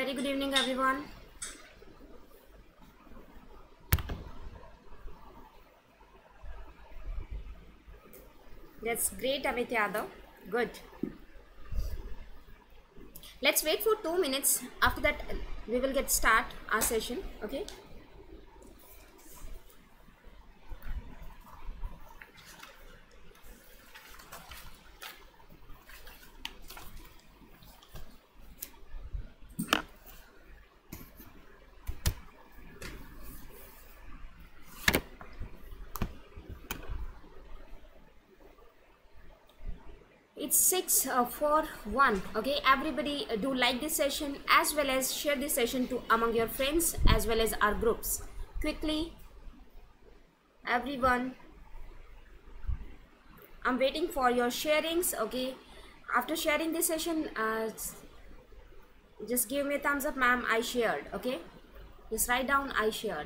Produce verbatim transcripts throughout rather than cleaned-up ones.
very good evening, everyone. That's great, Amit Yadav. Good. Let's wait for two minutes. After that, we will get start our session. Okay. It's six uh, four one. Okay, everybody uh, do like this session as well as share this session to among your friends as well as our groups. Quickly, everyone. I'm waiting for your sharings. Okay, after sharing this session, uh, just give me a thumbs up, ma'am. I shared. Okay, just write down I shared.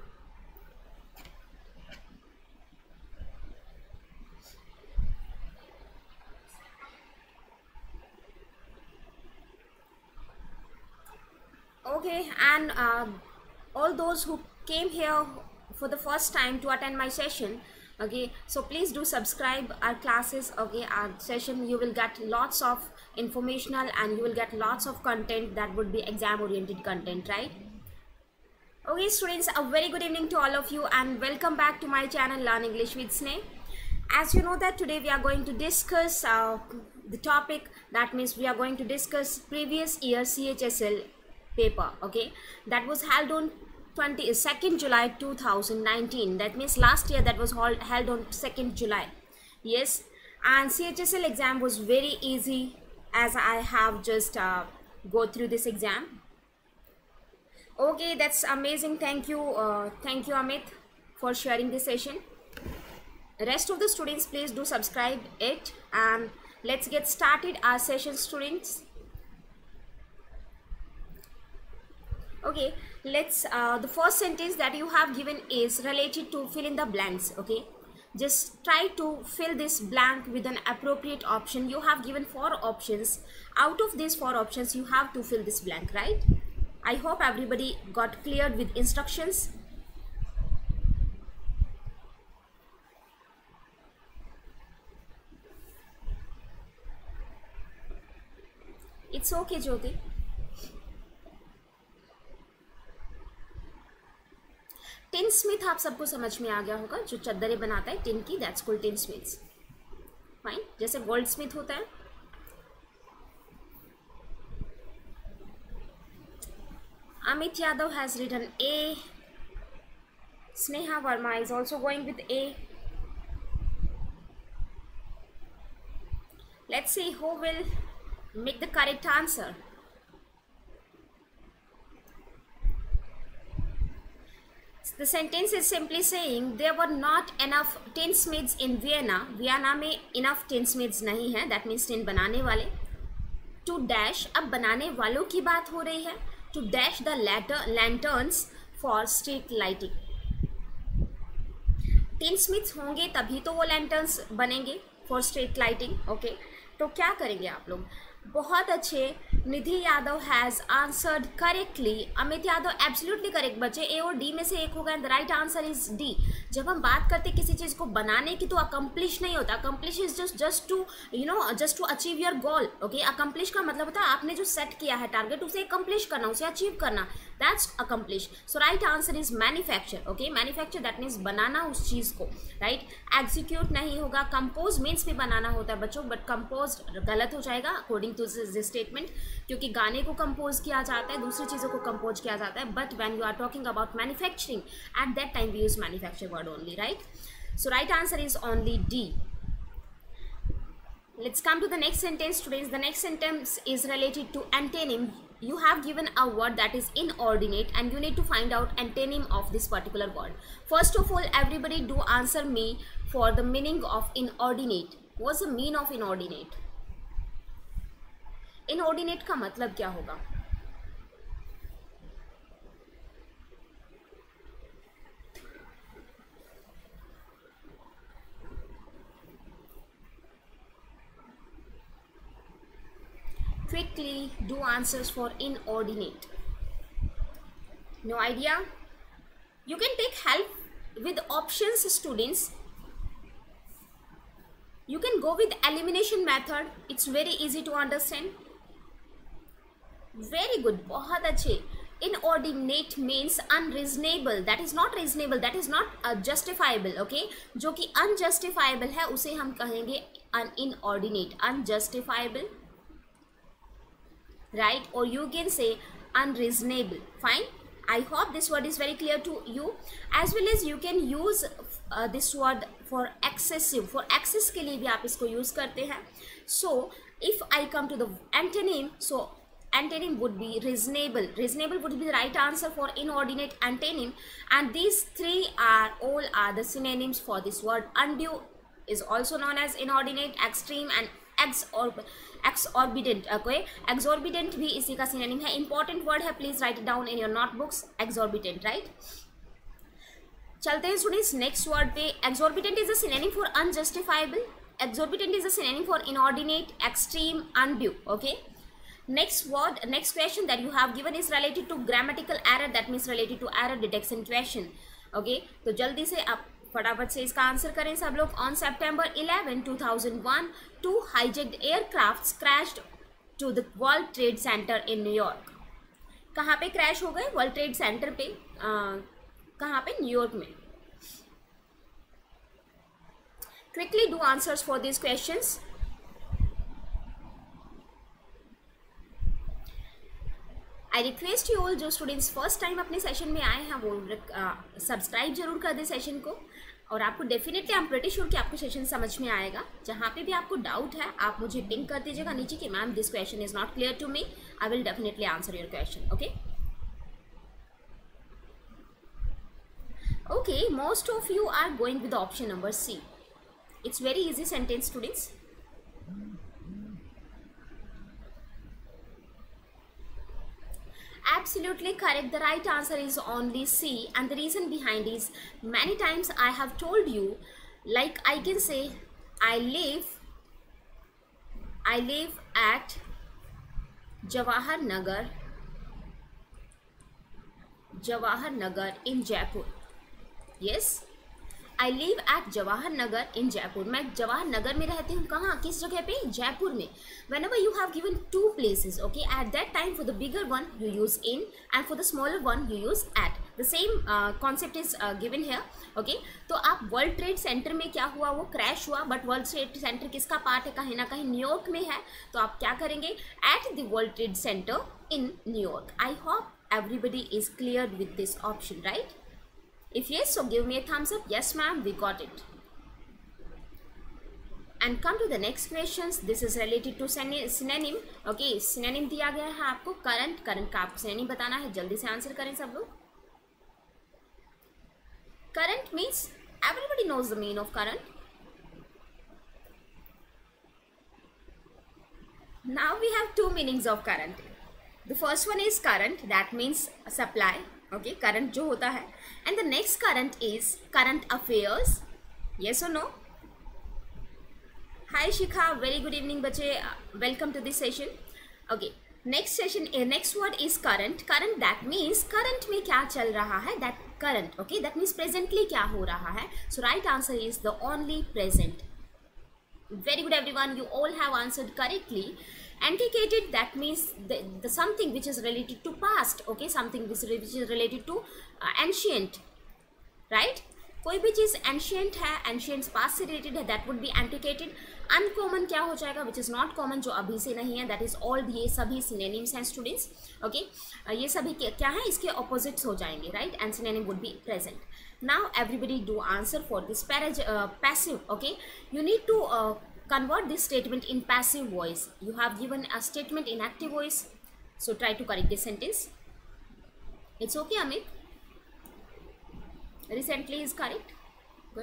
Okay, and uh, all those who came here for the first time to attend my session, okay, so please do subscribe our classes. Okay, our session, you will get lots of informational and you will get lots of content that would be exam oriented content, right? Okay students, a very good evening to all of you and welcome back to my channel Learn English with Sneh. As you know that today we are going to discuss uh, the topic, that means we are going to discuss previous year C H S L paper, okay, that was held on twenty-second July two thousand nineteen. That means last year that was held on second July. Yes, and C H S L exam was very easy as I have just uh, go through this exam. Okay, that's amazing. Thank you, uh, thank you Amit for sharing this session. Rest of the students, please do subscribe it and let's get started our session, students. Okay, let's uh, the first sentence that you have given is related to fill in the blanks. Okay, just try to fill this blank with an appropriate option. You have given four options. Out of these four options you have to fill this blank, right? I hope everybody got cleared with instructions. It's okay, Jyoti. Tin smith आप सबको समझ में आ गया होगा, जो चद्दरें बनाता है टिन की, that's called tin smiths. Fine, जैसे गोल्ड स्मिथ होता है. Amit Yadav has written A. Sneha Verma is also going with A. Let's see who will make the correct answer. The sentence is simply saying there were not enough tinsmiths in Vienna. Vienna में enough tinsmiths नहीं है. That means tin बनाने वाले. To dash, अब बनाने वालों की बात हो रही है. To dash the lanterns for street lighting. tinsmiths होंगे तभी तो वो lanterns बनेंगे for street lighting. Okay, तो क्या करेंगे आप लोग? बहुत अच्छे. Nidhi Yadav has answered correctly. Amit Yadav absolutely correct बच्चे. ए और डी में से एक होगा and the right answer is D. जब हम बात करते किसी चीज को बनाने की तो अकम्प्लिश नहीं होता. Accomplish is just just to you know just to achieve your goal. Okay, accomplish का मतलब होता है आपने जो सेट किया है टारगेट उसे अकम्प्लिश करना, उसे अचीव करना. That's accomplish. So right answer is manufacture. Okay, manufacture that means बनाना उस चीज को, राइट. एग्जीक्यूट नहीं होगा. कंपोज मीन्स भी बनाना होता है बच्चों, बट कंपोज गलत हो जाएगा अकॉर्डिंग टू दिस स्टेटमेंट, क्योंकि गाने को कंपोज किया जाता है, दूसरी चीज़ों को कंपोज किया जाता है. But when you are talking about manufacturing, at that time we use manufacture word only, right. So right answer is only D. Let's come to the next sentence, students. The next sentence is related to antonym. You have given a word that is inordinate and you need to find out antonym of this particular word. First of all, everybody do answer me for the meaning of inordinate. What's the meaning of inordinate? Inordinate का मतलब क्या होगा? quickly do answers for inordinate. No idea? You can take help with options, students. You can go with elimination method. It's very easy to understand. Very good, बहुत अच्छे. Inordinate means unreasonable. That is not reasonable. That is not uh, justifiable. Okay, जो कि unjustifiable है उसे हम कहेंगे un inordinate, unjustifiable, right? Or you can say unreasonable. Fine. I hope this word is very clear to you. As well as you can use uh, this word for excessive. For excess के लिए भी आप इसको use करते हैं. So if I come to the antonym, so antonym would be reasonable. Reasonable would be the right answer for inordinate antonym, and these three are all are the synonyms for this word. Undue is also known as inordinate, extreme and exorb exorbitant. Okay, exorbitant भी इसी का synonym है. Important word है, please write it down in your notebooks. Exorbitant, right? चलते हैं students next word पे. Exorbitant is a synonym for unjustifiable. Exorbitant is a synonym for inordinate, extreme, undue. Okay. Next word, next question that you have given is related to grammatical error. That means related to error detection question. Okay, तो जल्दी से आप फटाफट से इसका answer करें सब लोग. On September eleventh two thousand one, two hijacked aircrafts crashed to the World Trade Center in New York. कहाँ पे क्रैश हो गए? वर्ल्ड ट्रेड सेंटर पे. कहाँ पे? न्यूयॉर्क में. Quickly do answers for these questions. I request you all, जो students first time अपने सेशन में आए हैं वो सब्सक्राइब जरूर कर दें सेशन को. और आपको definitely I am pretty sure कि आपको सेशन समझ में आएगा. जहाँ पे भी आपको डाउट है आप मुझे पिंक कर दीजिएगा नीचे कि ma'am this question is not clear to me. I will definitely answer your question. Okay okay most of you are going with option number C. It's very easy sentence students. Absolutely correct. The right answer is only C, and the reason behind is many times I have told you, like I can say I live I live at Jawahar Nagar Jawahar Nagar in Jaipur. Yes, I live at Jawahar Nagar in Jaipur. मैं जवाहर नगर में रहती हूँ. कहाँ? किस जगह पे? जयपुर में. Whenever you have given two places, okay, at that time for the bigger one you use in, and for the smaller one you use at. The same uh, concept is uh, given here. Okay, तो आप world trade centre में क्या हुआ? वो crash हुआ. But world trade center किसका part है? कहीं ना कहीं न्यूयॉर्क में है. तो आप क्या करेंगे? At the world trade center in New York. I hope everybody is clear with this option, right? If yes, so give me a thumbs up. Yes ma'am, we got it. And come to the next questions. This is related to synonym. Okay, synonym दिया गया है आपको current. current का आपको synonym बताना है. जल्दी से आंसर करें सब लोग. Current means everybody knows the meaning of current. Now we have two meanings of current. The first one is current. That means supply. Okay, current जो होता है. And the next current is current affairs. Yes or no? Hi Shikha, very good evening बच्चे. Welcome to this session. Okay, next session, uh, next word is current. Current that means current में क्या चल रहा है? That current. Okay, that means presently क्या हो रहा है? So right answer is the only present. Very good everyone, you all have answered correctly. Antiquated that means the, the something which is related to past. Okay, something which is related to uh, ancient, right? कोई भी चीज़ ancient है, ancient past से related है, that would be antiquated. Uncommon क्या हो जाएगा? Which is not common, जो अभी से नहीं है. That is all. ये सभी synonyms हैं students. Okay, uh, ये सभी क्या है? इसके opposites हो जाएंगे, right? And synonym would be present. Now everybody do answer for this uh, passive. Okay, you need to uh, convert this statement in passive voice. You have given a statement in active voice, so try to correct this sentence. It's okay, Amit. Recently is correct. Good.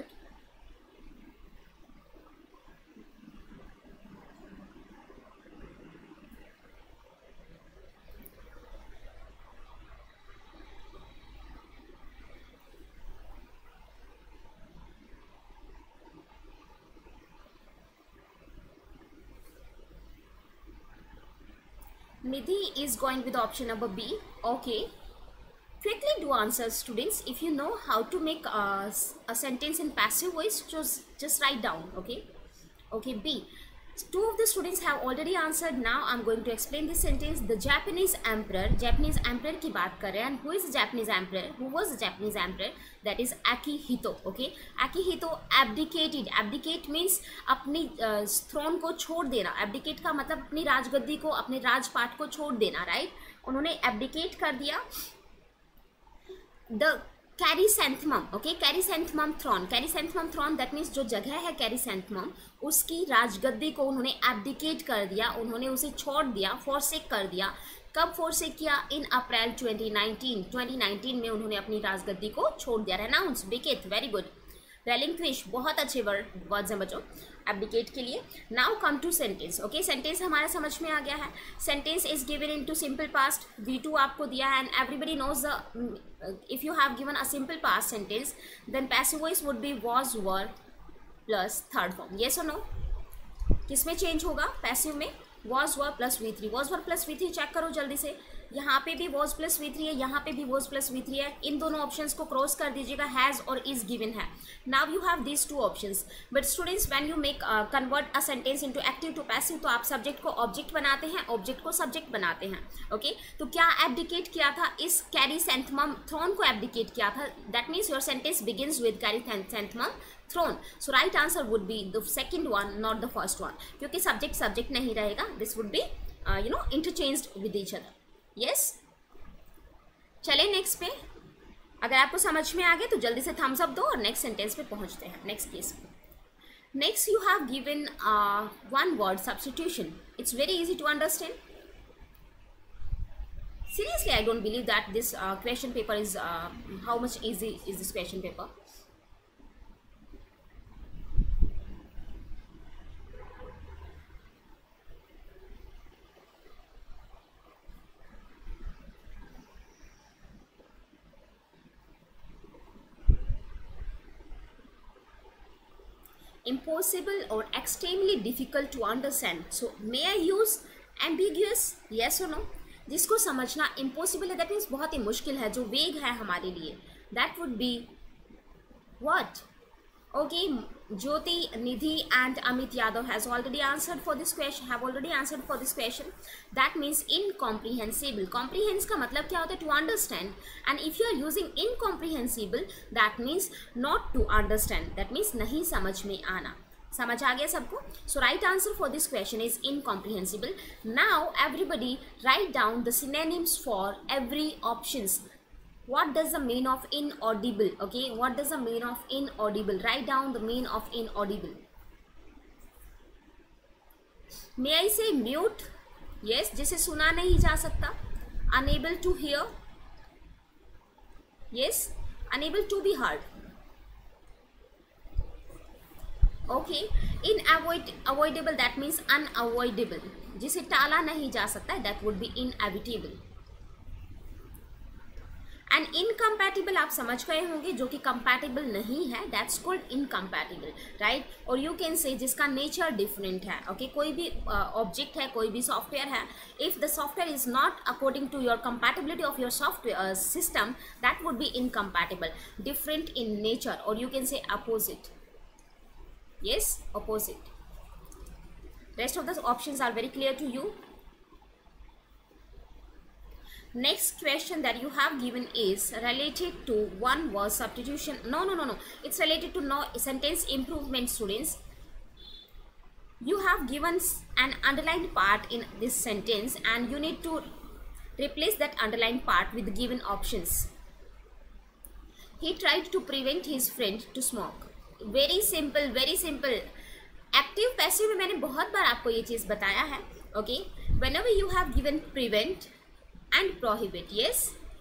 Nidhi is going with option number B. Okay. Quickly do answer, students. If you know how to make a, a sentence in passive voice, just just write down. Okay. Okay. B. Two of the students have already answered. Now I'm going to explain this sentence. The Japanese emperor, Japanese emperor की बात कर रहे हैं. And who is the Japanese emperor? Who was the Japanese emperor? That is Akihito. Okay. Akihito abdicated. Abdicate means अपनी throne को छोड़ देना. Abdicate का मतलब अपनी राजगद्दी को, अपने राजपाट को छोड़ देना. Right? उन्होंने abdicate कर दिया. The chrysanthemum, okay, chrysanthemum throne, chrysanthemum throne that means जो जगह है कैरिसेंथमम, उसकी राजगद्दी को उन्होंने एब्डिकेट कर दिया, उन्होंने उसे छोड़ दिया, फोरसेक कर दिया. कब फोरसेक किया? In April twenty nineteen, twenty nineteen में उन्होंने अपनी राजगद्दी को छोड़ दिया. Renounce, vacate, very good. Relinquish, बहुत अच्छे वर्ड वर्ड्स हैं बच्चों एब्डिकेट के लिए. Now come to sentence. Okay, sentence हमारा समझ में आ गया है. Sentence is given into simple past. V two आपको दिया है and everybody knows the, if you have given a simple past sentence then passive voice would be was were plus third form. Yes और no? किस में change होगा? Passive में was were plus V three. Was were plus V three check करो जल्दी से. यहाँ पे भी वॉज प्लस वी थ्री है, यहाँ पे भी वॉज प्लस वी थ्री है. इन दोनों ऑप्शंस को क्रॉस कर दीजिएगा. हैज़ और इज गिवन है. Now you have these two options. But students when you make convert a sentence into active to passive, तो आप सब्जेक्ट को ऑब्जेक्ट बनाते हैं, ऑब्जेक्ट को सब्जेक्ट बनाते हैं. Okay okay? तो क्या एब्डिकेट किया था? इस कैरिसेंथमम थ्रोन को एब्डिकेट किया था. That means your sentence begins with chrysanthemum throne. So right answer would be the second one, not the first one, क्योंकि सब्जेक्ट सब्जेक्ट नहीं रहेगा. This would be you know interchanged with each other. Yes, चले next पे. अगर आपको समझ में आ गया तो जल्दी से थम्स अप दो और नेक्स्ट सेंटेंस पे पहुंचते हैं, नेक्स्ट केस पे. Next you have given one word substitution. It's very easy to understand. Seriously, I don't believe that this uh, question paper is uh, how much easy is this question paper. Impossible or extremely difficult to understand. So may I use ambiguous? Yes or no? जिसको समझना impossible है, that means बहुत ही मुश्किल है, जो वेग है हमारे लिए, that would be what? Okay, Jyoti, Nidhi and Amit Yadav has already answered for this question, have already answered for this question. That means incomprehensible. Comprehends का मतलब क्या होता है? To understand. And if you are using incomprehensible, that means not to understand. That means नहीं समझ में आना. समझ आ गया सबको? So right answer for this question is incomprehensible. Now everybody write down the synonyms for every options. What does the mean of inaudible? Okay, what does the mean of inaudible? Write down the mean of inaudible. May I say mute? Yes, जिसे सुना नहीं जा सकता. Unable to hear. Yes, unable to be heard. Okay, inavoid avoidable that means unavoidable. जिसे टाला नहीं जा सकता, that would be inevitable. And incompatible आप समझ गए होंगे, जो कि कंपैटिबल नहीं है, दैट्स कॉल्ड इनकम्पैटिबल, राइट. और यू कैन से जिसका नेचर डिफरेंट है. Okay okay? कोई भी ऑब्जेक्ट uh, है, कोई भी सॉफ्टवेयर है, if the software is not according to your compatibility of your software system, that would be incompatible, different in nature. और you can say opposite. Yes, opposite. Rest of the options are very clear to you. Next question that you have given is related to one word substitution. No, no, no, no. It's related to no sentence improvement, students. You have given an underlined part in this sentence and you need to replace that underlined part with the given options. He tried to prevent his friend to smoke. Very simple, very simple. Active passive में मैंने बहुत बार आपको ये चीज़ बताया है. Okay. Whenever you have given prevent and prohibit, yes,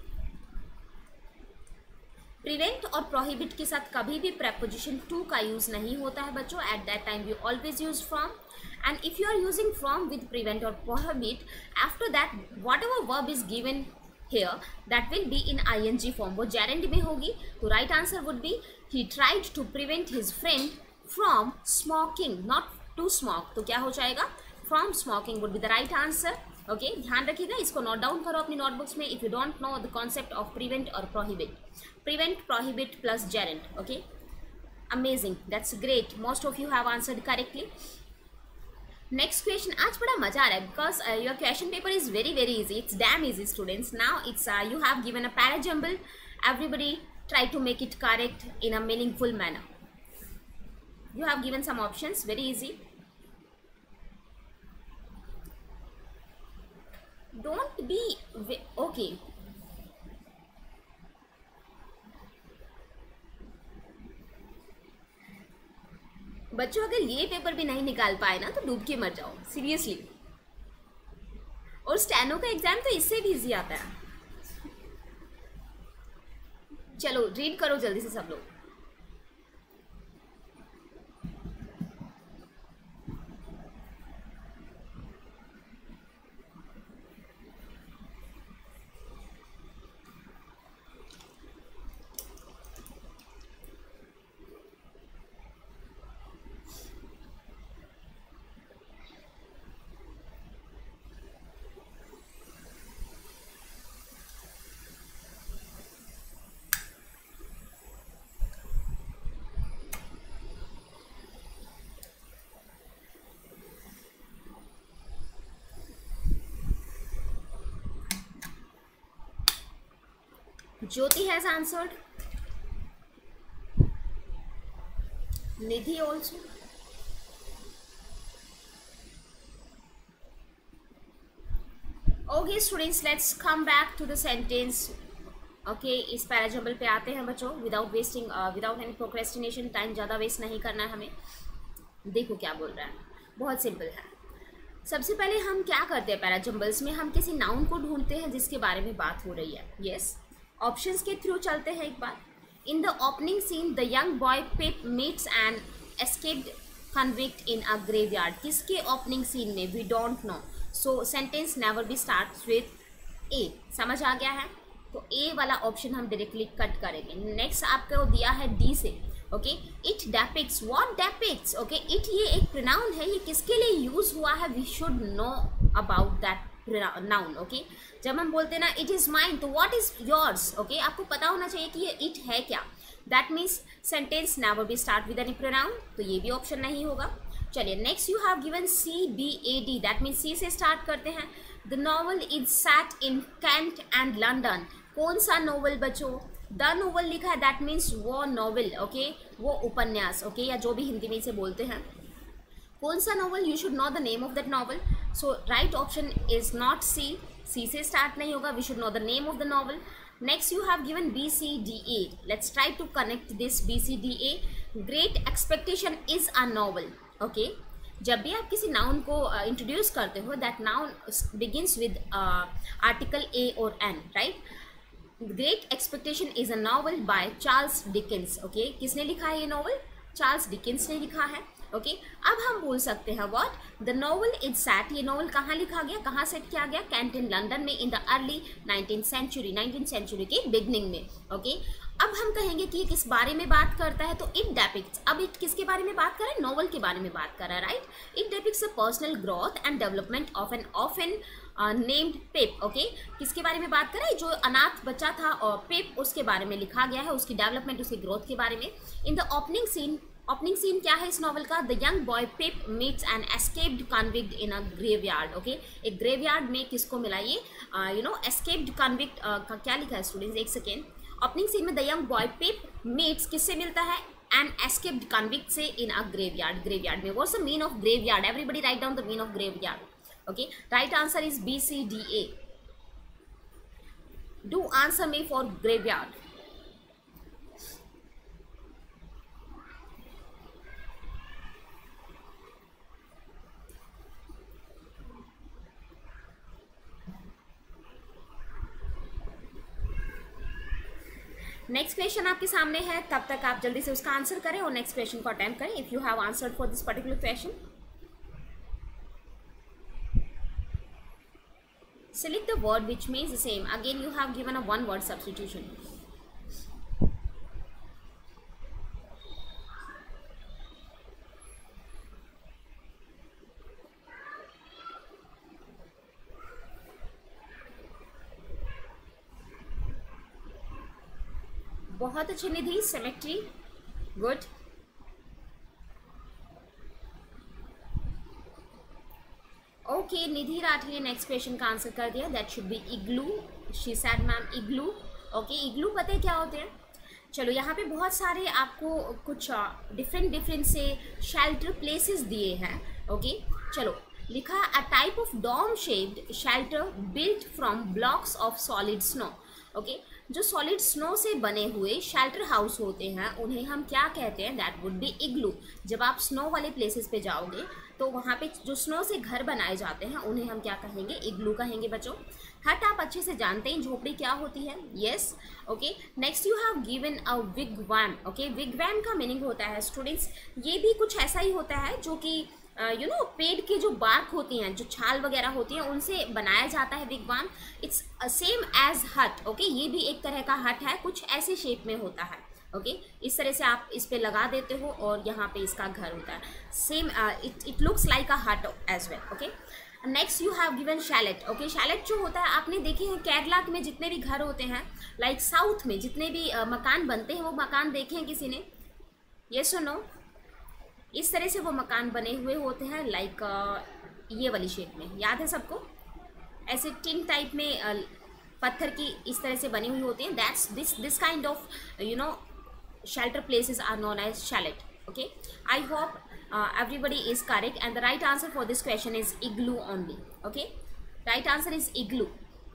prevent और prohibit के साथ कभी भी preposition to का use नहीं होता है बच्चों. At that time we always use from. And if you are using from with prevent or prohibit, after that whatever verb is given here, that will be in ing form. वो gerund में होगी. तो right answer would be he tried to prevent his friend from smoking, not to smoke. तो क्या हो जाएगा? From smoking would be the right answer. Okay okay? ध्यान रखिएगा, इसको नोट डाउन करो अपनी नोटबुक्स में. If you don't know the concept of prevent और prohibit, prevent, prohibit plus gerund. Okay, amazing, that's great. Most of you have answered correctly. Next question. आज बड़ा मजा आ रहा है because your question paper is very very easy. It's damn easy students. Now it's you have given a parajumble. Everybody try to make it correct in a meaningful manner. You have given some options, very easy. Don't be okay. बच्चों अगर ये paper भी नहीं निकाल पाए ना तो डूब के मर जाओ सीरियसली. और स्टेनो का एग्जाम तो इससे भी इजी आता है. चलो रीड करो जल्दी से सब लोग. Jyoti has answered. Nidhi also. Okay students, let's come back to the sentence. Okay, इस पैराजम्बल पे आते हैं बच्चों. Without wasting, without any procrastination, time ज़्यादा वेस्ट नहीं करना है हमें. देखो क्या बोल रहा है, बहुत सिंपल है. सबसे पहले हम क्या करते हैं पैराजम्बल्स में, हम किसी नाउन को ढूंढते हैं जिसके बारे में बात हो रही है. यस, ऑप्शंस के थ्रू चलते हैं एक बार. In the opening scene the young boy Pip meets an escaped convict in a graveyard. किसके ओपनिंग सीन में? We don't know. So sentence never be starts with A. समझ आ गया है? तो ए वाला ऑप्शन हम डायरेक्टली कट करेंगे. नेक्स्ट आपको दिया है डी से. Okay, it depicts. What depicts? Okay, it ये एक प्रोनाउन है, ये किसके लिए यूज हुआ है? We should know about that noun. Okay, जब हम बोलते हैं ना इट इज माइन, तो व्हाट इज योर्स? ओके, आपको पता होना चाहिए कि ये इट है क्या. That means sentence never be start with any pronoun, तो ये भी ऑप्शन नहीं होगा. चलिए next you have given C B A D. That means C से स्टार्ट करते हैं. The novel is set in cantt and London. कौन सा नॉवल बच्चों? द नॉवल लिखा है, दैट मीन्स वो नॉवल. ओके, वो उपन्यास. ओके, या जो भी हिंदी में इसे बोलते हैं. कौन सा novel? You should know the name of that novel. So right option is not C. C से स्टार्ट नहीं होगा. We should know the name of the novel. Next you have given B C D A. Let's try to connect this B C D A. Great expectation is a novel. Okay, जब भी आप किसी noun को introduce uh, करते हो, that noun begins with article a और an, right. Great expectation is a novel by Charles Dickens. Okay, किसने लिखा है ये नॉवल? चार्ल्स डिकेंस ने लिखा है. Okay okay? अब हम बोल सकते हैं what the novel is set. ये नॉवल कहाँ लिखा गया, कहाँ सेट किया गया? कैंट इन लंदन में, in the early nineteen century, nineteen century के बिगनिंग में. Okay okay? अब हम कहेंगे कि ये किस बारे में बात करता है, तो इट डेपिक्ट्स. अब इट किसके बारे में बात कर रहा है? नॉवल के बारे में बात कर रहा है, right. It depicts a personal growth and development of an of an named Pip. Okay, किसके बारे में बात कर रहा है? जो अनाथ बच्चा था और पिप, उसके बारे में लिखा गया है, उसकी डेवलपमेंट, उसकी ग्रोथ के बारे में. In the opening scene, opening scene क्या है इस नॉवल का? The young boy Pip meets an escaped convict in a graveyard. Okay, एक ग्रेवयार्ड में किसको मिला ये? यू नो एस्केप्ड कन्विक्ट का क्या लिखा है स्टूडेंट्स? एक सेकेंड. ओपनिंग सीन में the young boy Pip meets किससे मिलता है? एन एस्केप्ड कन्विक्ट से इन अ ग्रेवयार्ड. ग्रेवयार्ड में what's the mean of graveyard? Everybody write down the mean of graveyard. Okay, right answer is B C D A. Do answer me for graveyard. Next question आपके सामने है, तब तक आप जल्दी से उसका आंसर करें और नेक्स्ट क्वेश्चन को अटेम्प्ट करें if you have answered for this particular question. Select the word which means the same. Again you have given a one word substitution. बहुत अच्छे Nidhi, cemetery, good. Okay, Nidhi Rathi ने नेक्स्ट क्वेश्चन का answer कर दिया, that should be igloo. She said ma'am igloo. Okay, igloo पता है क्या होते हैं? चलो, यहाँ पे बहुत सारे आपको कुछ डिफरेंट डिफरेंट से शेल्टर प्लेसेस दिए हैं। Okay okay? चलो, लिखा a type of dome shaped shelter built from blocks of solid snow. Okay, जो सॉलिड स्नो से बने हुए शेल्टर हाउस होते हैं उन्हें हम क्या कहते हैं? That would be igloo. जब आप स्नो वाले प्लेसेस पे जाओगे तो वहाँ पे जो स्नो से घर बनाए जाते हैं उन्हें हम क्या कहेंगे? इग्लू कहेंगे बच्चों। हट आप अच्छे से जानते हैं झोपड़ी क्या होती है। Yes, okay. Next you have given a wigwam. Okay, wigwam का मीनिंग होता है स्टूडेंट्स, ये भी कुछ ऐसा ही होता है जो कि यू नो पेड़ की जो बार्क होती हैं, जो छाल वगैरह होती हैं, उनसे बनाया जाता है wigwam. It's same as hut. Okay, ये भी एक तरह का हट है, कुछ ऐसे शेप में होता है। Okay okay? इस तरह से आप इस पे लगा देते हो और यहाँ पे इसका घर होता है। Same it it looks like a hut as well. Okay, next you have given chalet. Okay, chalet जो होता है आपने देखे हैं केरला में जितने भी घर होते हैं, लाइक like साउथ में जितने भी uh, मकान बनते हैं, वो मकान देखे हैं किसी ने? ये सुनो, इस तरह से वो मकान बने हुए होते हैं, लाइक like, ये वाली शेप में, याद है सबको? ऐसे टिन टाइप में uh, पत्थर की इस तरह से बनी हुई होती हैं। That's this this kind of you know shelter places are known as chalet. Okay, I hope uh, everybody is correct and the right answer for this question is igloo only. Okay, right answer is igloo.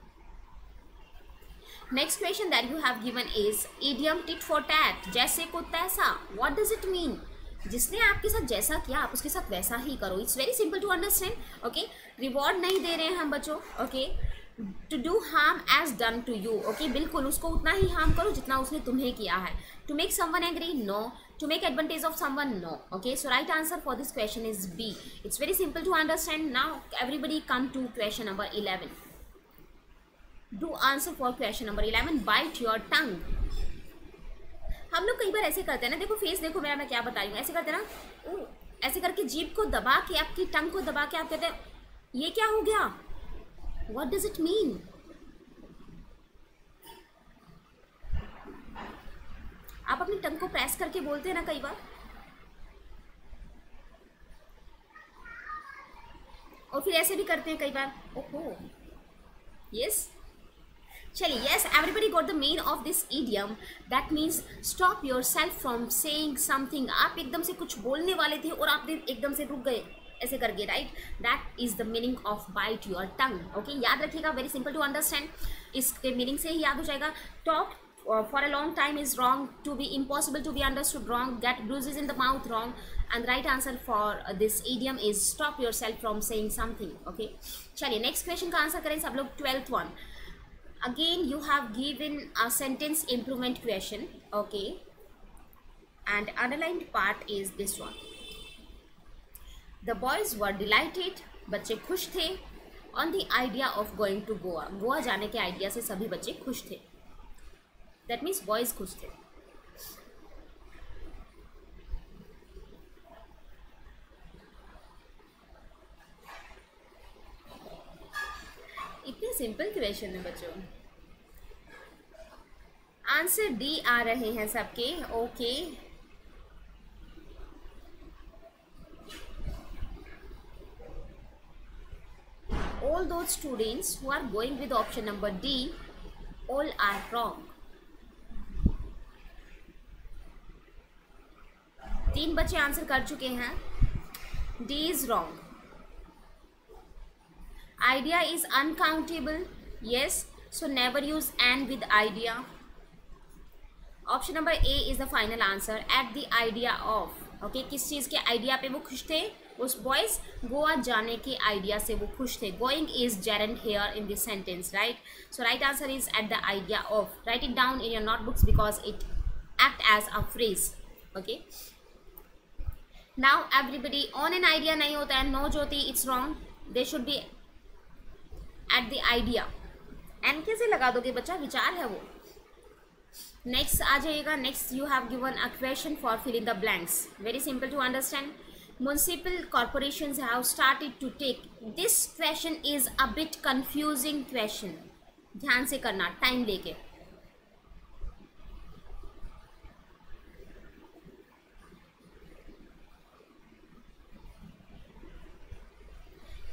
Next question that you have given is idiom tit for tat, जैसे को तैसा। What does it mean? जिसने आपके साथ जैसा किया आप उसके साथ वैसा ही करो। It's very simple to understand. Okay, reward नहीं दे रहे हैं हम बच्चों। Okay, to do harm as done to you. Okay, बिल्कुल उसको उतना ही हार्म करो जितना उसने तुम्हें किया है। To make someone agree, no. To make advantage of someone, no. Okay, so right answer for this question is B. It's very simple to understand. Now everybody come to question number eleven. Do answer for question number eleven, bite your tongue. हम लोग कई बार ऐसे करते हैं ना, देखो face देखो मेरा, मैं क्या बता रही हूँ, ऐसे करते हैं ना, ओ, ऐसे करके जीभ को दबा के, आपकी टंग को दबा के आप कहते हैं ये क्या हो गया? What does it mean? आप अपनी टंग को प्रेस करके बोलते हैं ना कई बार, और फिर ऐसे भी करते हैं कई बार। ओहो, यस, चलिए। Yes, everybody got the mean of this idiom, that means stop your self from saying something. आप एकदम से कुछ बोलने वाले थे और आप एकदम से रुक गए ऐसे करके, right? That is the meaning of bite your tongue. Okay, याद रखिएगा, वेरी सिंपल टू अंडरस्टैंड, इसके मीनिंग से ही याद हो जाएगा। Talk for a long time is wrong, to be impossible to be understood wrong, get bruises in the mouth wrong, and right answer for this idiom is stop your self from saying something. Okay, चलिए next question का answer करें सब लोग। Twelfth one, again you have given a sentence improvement question. Okay, and underlined part is this one. The boys were delighted, बच्चे खुश थे, on the idea of going to Goa. Goa जाने के idea से सभी बच्चे खुश थे। That means boys खुश थे। इतने सिंपल क्वेश्चन है बच्चों। आंसर डी आ रहे हैं सबके। Okay, all those students who are going with option number D, all are wrong. तीन बच्चे आंसर कर चुके हैं। D is wrong. Idea is uncountable. Yes, so never use and with idea. Option number A is the final answer. At the idea of. Okay, किस चीज़ के idea पे वो खुश थे? उस बॉयज गोवा जाने के आइडिया से वो खुश थे। Going is gerund here in this sentence, right? So right answer is at the idea of. Write it down in your notebooks because it act as a phrase. Okay. Now everybody on an idea नहीं होता है। No Jyoti, it's wrong. They should be at the idea. An कैसे लगा दोगे बच्चा? विचार है वो। नेक्स्ट आ जाइएगा। Next you have given a question for fill in the blanks. Very simple to understand. Municipal corporations have started to take this question is a bit confusing question. ध्यान से करना, टाइम लेके।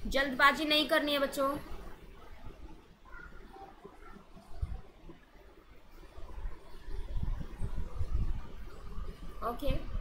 जल्दबाजी नहीं करनी है बच्चों। Okay okay.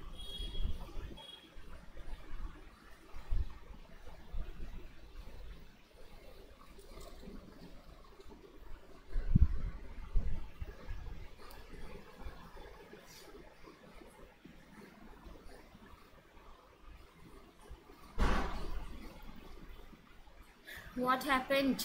What happened?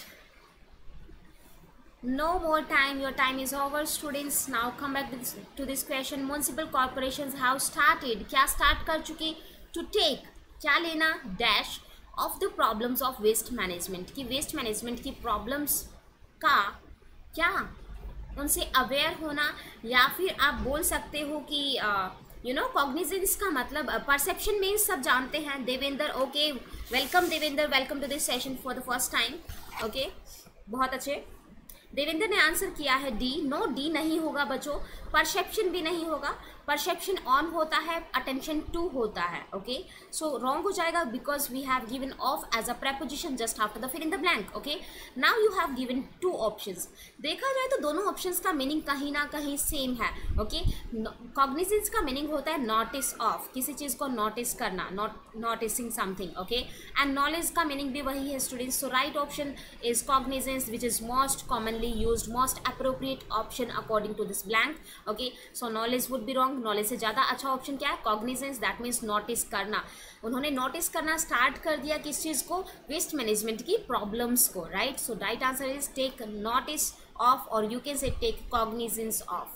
No more time, your time is over students. Now come back this, to this question. Municipal corporations have started, क्या start कर चुकी? To take, क्या लेना? Dash of the problems of waste management, कि waste management की problems का क्या उनसे अवेयर होना, या फिर आप बोल सकते हो कि यू नो कॉग्निजेंस का मतलब परसेप्शन में सब जानते हैं। Devendra, okay welcome Devendra, welcome to this session for the first time. Okay बहुत अच्छे, देवेंद्र ने आंसर किया है डी। नो, डी नहीं होगा बच्चों, परसेप्शन भी नहीं होगा। परसेप्शन ऑन होता है, अटेंशन टू होता है। ओके सो रॉन्ग हो जाएगा because we have given off as a preposition just after the fill in the blank. Okay now you have given two options. देखा जाए तो दोनों ऑप्शंस का मीनिंग कहीं ना कहीं सेम है। ओके कॉग्निजेंस का मीनिंग होता है नोटिस ऑफ, किसी चीज़ को नोटिस करना, not noticing something. Okay and knowledge का मीनिंग भी वही है students. So right option is cognizance which is most commonly used, most appropriate option according to this blank. Okay so knowledge would be wrong. Knowledge से ज़्यादा अच्छा option क्या है? Cognizance, that means notice करना। उन्होंने नोटिस करना start कर दिया किस चीज़ को? वेस्ट मैनेजमेंट की प्रॉब्लम्स को, right. So right answer is take notice of, और you can say take cognizance of,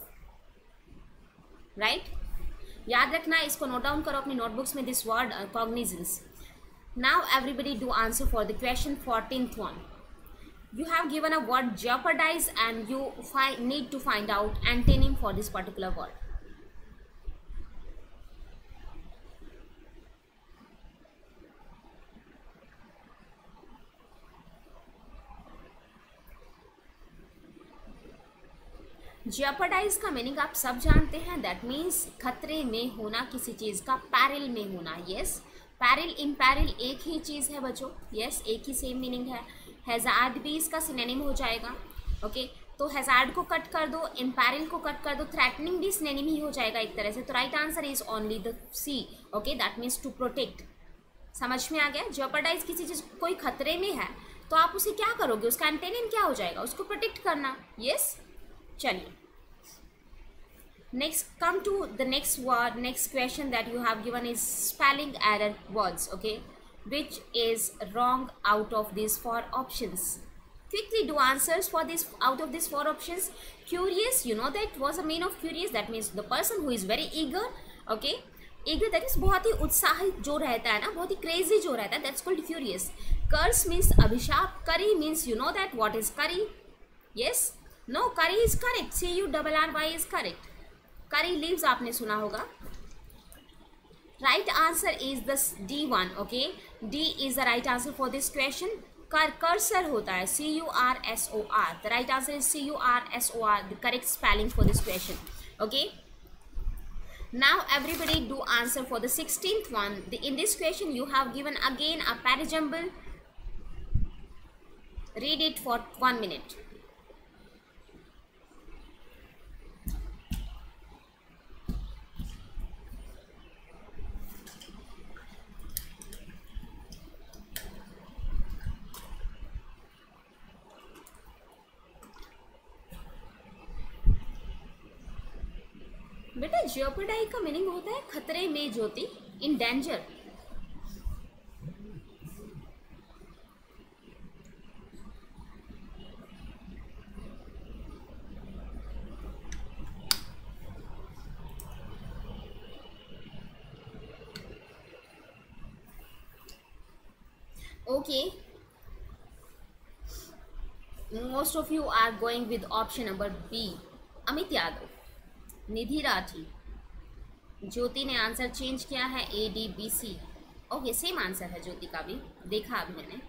right. याद रखना, इसको नोट डाउन करो अपनी नोटबुक्स में, this word cognizance. Now everybody do answer for the question fourteenth one. You have given a word jeopardize and you find, need to find out antonym for this particular word. jeopardize का meaning आप सब जानते हैं, that means खतरे में होना किसी चीज़ का, पैरिल में होना। यस, पैरिल इम्पैरिल एक ही चीज़ है बच्चों। यस, एक ही सेम मीनिंग है। हैज़ार्ड भी इसका सिनोनिम हो जाएगा। Okay okay? तो हैज़ार्ड को कट कर दो, इम्पैरिल को कट कर दो, थ्रेटनिंग भी सिनोनिम ही हो जाएगा एक तरह से। तो right answer is only the C. Okay that means to protect. समझ में आ गया? जेपर्डाइज किसी चीज़ कोई खतरे में है तो आप उसे क्या करोगे? उसका एंटेनिम क्या हो जाएगा? उसको प्रोटेक्ट करना। Yes yes? चलिए next, come to the next word, next question that you have given is spelling error words. Okay which is wrong out of these four options. Quickly do answers for this out of these four options. Curious, you know that was the meaning of curious, that means the person who is very eager. Okay, eager that is बहुत ही उत्साहित जो रहता है ना, बहुत ही crazy जो रहता है, that's called curious. Curse means अभिशाप. Curry means you know that what is curry? Yes, no, curry is correct. C U R R Y is correct. Curry leaves आपने सुना होगा. Right answer is the D one. Okay, D is the right answer for this question. कर cursor होता है C U R S O R. The right answer is C U R S O R, the correct spelling for this question. Okay, now everybody do answer for the sixteenth one. The, in this question you have given again a parajumble. Read it for one minute. बेटा jeopardize का meaning होता है खतरे में, Jyoti, in danger. Okay, most of you are going with option number B, Amit Yadav, Nidhi Rathi. Jyoti ने answer change किया है, A D B C. Okay, same answer है ज्योति का भी, देखा अभी मैंने,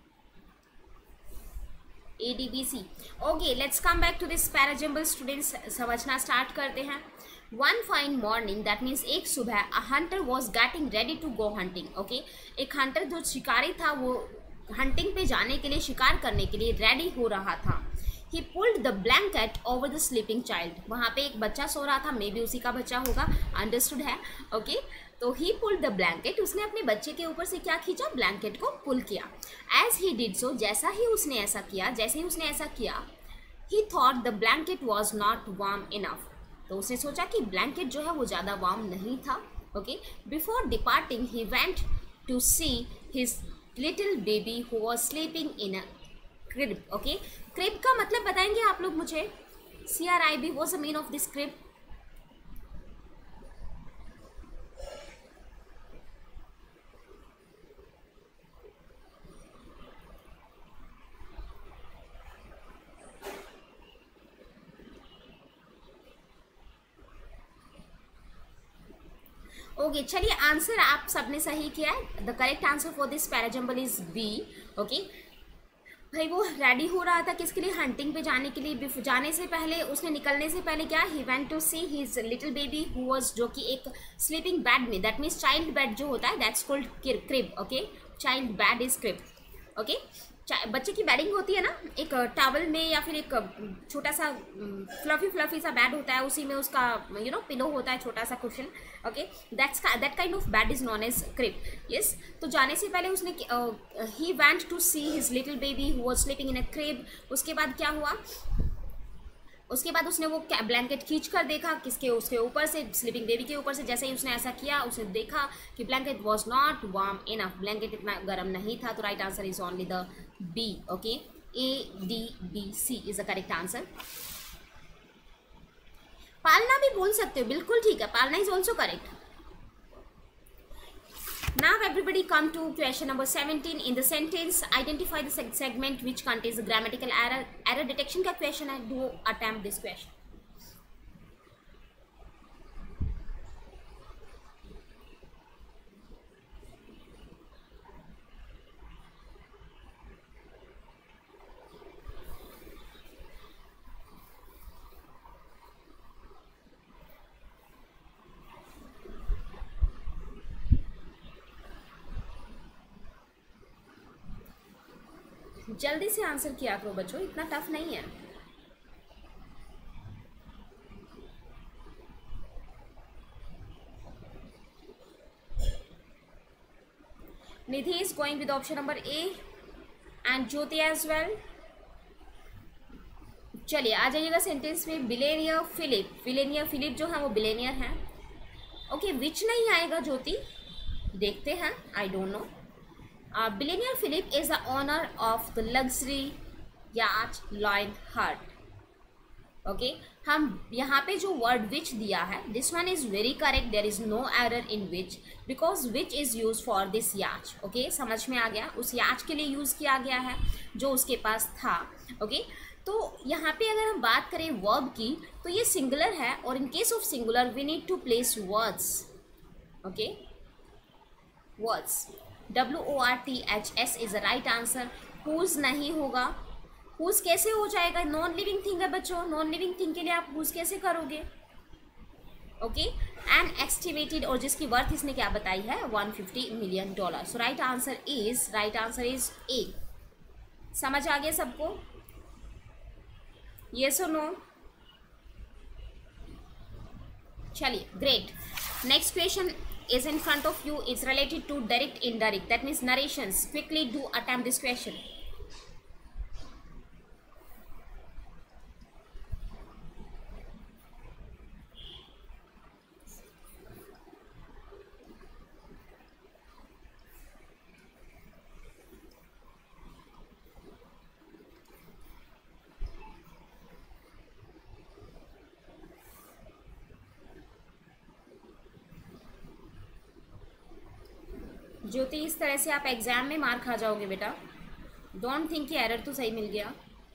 A D B C. Okay, let's come back to this parajumble students, समझना स्टार्ट करते हैं। One fine morning, that means एक सुबह, a hunter was getting ready to go hunting. Okay, एक हंटर जो शिकारी था वो हंटिंग पे जाने के लिए, शिकार करने के लिए रेडी हो रहा था। He pulled the blanket over the sleeping child. वहाँ पे एक बच्चा सो रहा था, मे बी उसी का बच्चा होगा, अंडरस्टूड है, ओके okay? तो he pulled the blanket, उसने अपने बच्चे के ऊपर से क्या खींचा, ब्लैंकेट को पुल किया। As he did so, जैसा ही उसने ऐसा किया, जैसे ही उसने ऐसा किया, he thought the blanket was not warm enough. तो उसने सोचा कि ब्लैंकेट जो है वो ज़्यादा वार्म नहीं था, okay. Before departing he went to see his little baby who was sleeping in a crib, okay. Crib का मतलब बताएंगे आप लोग मुझे, C R I B, what's the mean of this crib? Okay, चलिए आंसर आप सबने सही किया है। The correct answer for this parajumble is B, okay. भाई वो रेडी हो रहा था किसके लिए, हंटिंग पे जाने के लिए। जाने से पहले, उसने निकलने से पहले क्या, he went to see his little baby who was, जो कि एक स्लीपिंग बेड में, दैट मीन्स चाइल्ड बेड जो होता है, that's called crib, okay. Child bed is crib, okay. बच्चे की बेडिंग होती है ना, एक टॉवल में या फिर एक छोटा सा फ्लफी फ्लफी सा बेड होता है, उसी में उसका यू नो पिलो होता है, छोटा सा cushion, okay. That's that kind of bed is known as crib, yes. तो जाने से पहले उसने he went to see his little baby who was sleeping in a crib. उसके बाद क्या हुआ, उसके बाद उसने वो ब्लैंकेट खींच कर देखा किसके, उसके ऊपर से, स्लीपिंग बेबी के ऊपर से। जैसे ही उसने ऐसा किया, उसने देखा कि blanket was not warm enough, blanket इतना गर्म नहीं था। तो right answer is only the B, okay. A D B C is the correct answer. पालना भी बोल सकते हो, बिल्कुल ठीक है, पालना is also correct. Now everybody come to question number seventeen. In the sentence, identify the segment which contains the grammatical error. Error detection का question है, do attempt this question. जल्दी से आंसर किया करो बच्चों, इतना टफ नहीं है। Nidhi is going with option number A and Jyoti as well. चलिए आ जाइएगा सेंटेंस में। बिलेनियर फिलिप, बिलेनियर फिलिप जो है वो बिलेनियर है, ओके। विच नहीं आएगा ज्योति, देखते हैं, I don't know. Uh, billionaire Philip is the owner of the luxury yacht Lionheart. Okay, हम यहाँ पे जो वर्ड विच दिया है, this one is very correct, there is no error in which, because which is use for this yacht, okay. समझ में आ गया, उस याच के लिए यूज किया गया है जो उसके पास था, ओके okay? तो यहाँ पे अगर हम बात करें वर्ब की, तो ये सिंगुलर है, और in case of singular we need to place words, okay, words. W O R T H S is the right answer. Whose नहीं होगा, हुज कैसे हो जाएगा, नॉन लिविंग थिंग है बच्चों, नॉन लिविंग थिंग के लिए आप हुज कैसे करोगे, ओके। एंड एस्टिमेटेड, और जिसकी वर्थ इसने क्या बताई है, one fifty million dollar. So right answer is, right answer is A. समझ आ गया सबको, येस और नो? चलिए great. Next question is in front of you. It's related to direct indirect, that means narrations. Quickly do attempt this question. Jyoti, इस तरह से आप एग्जाम में मार खा जाओगे बेटा, डोंट थिंक कि एरर तो सही मिल गया।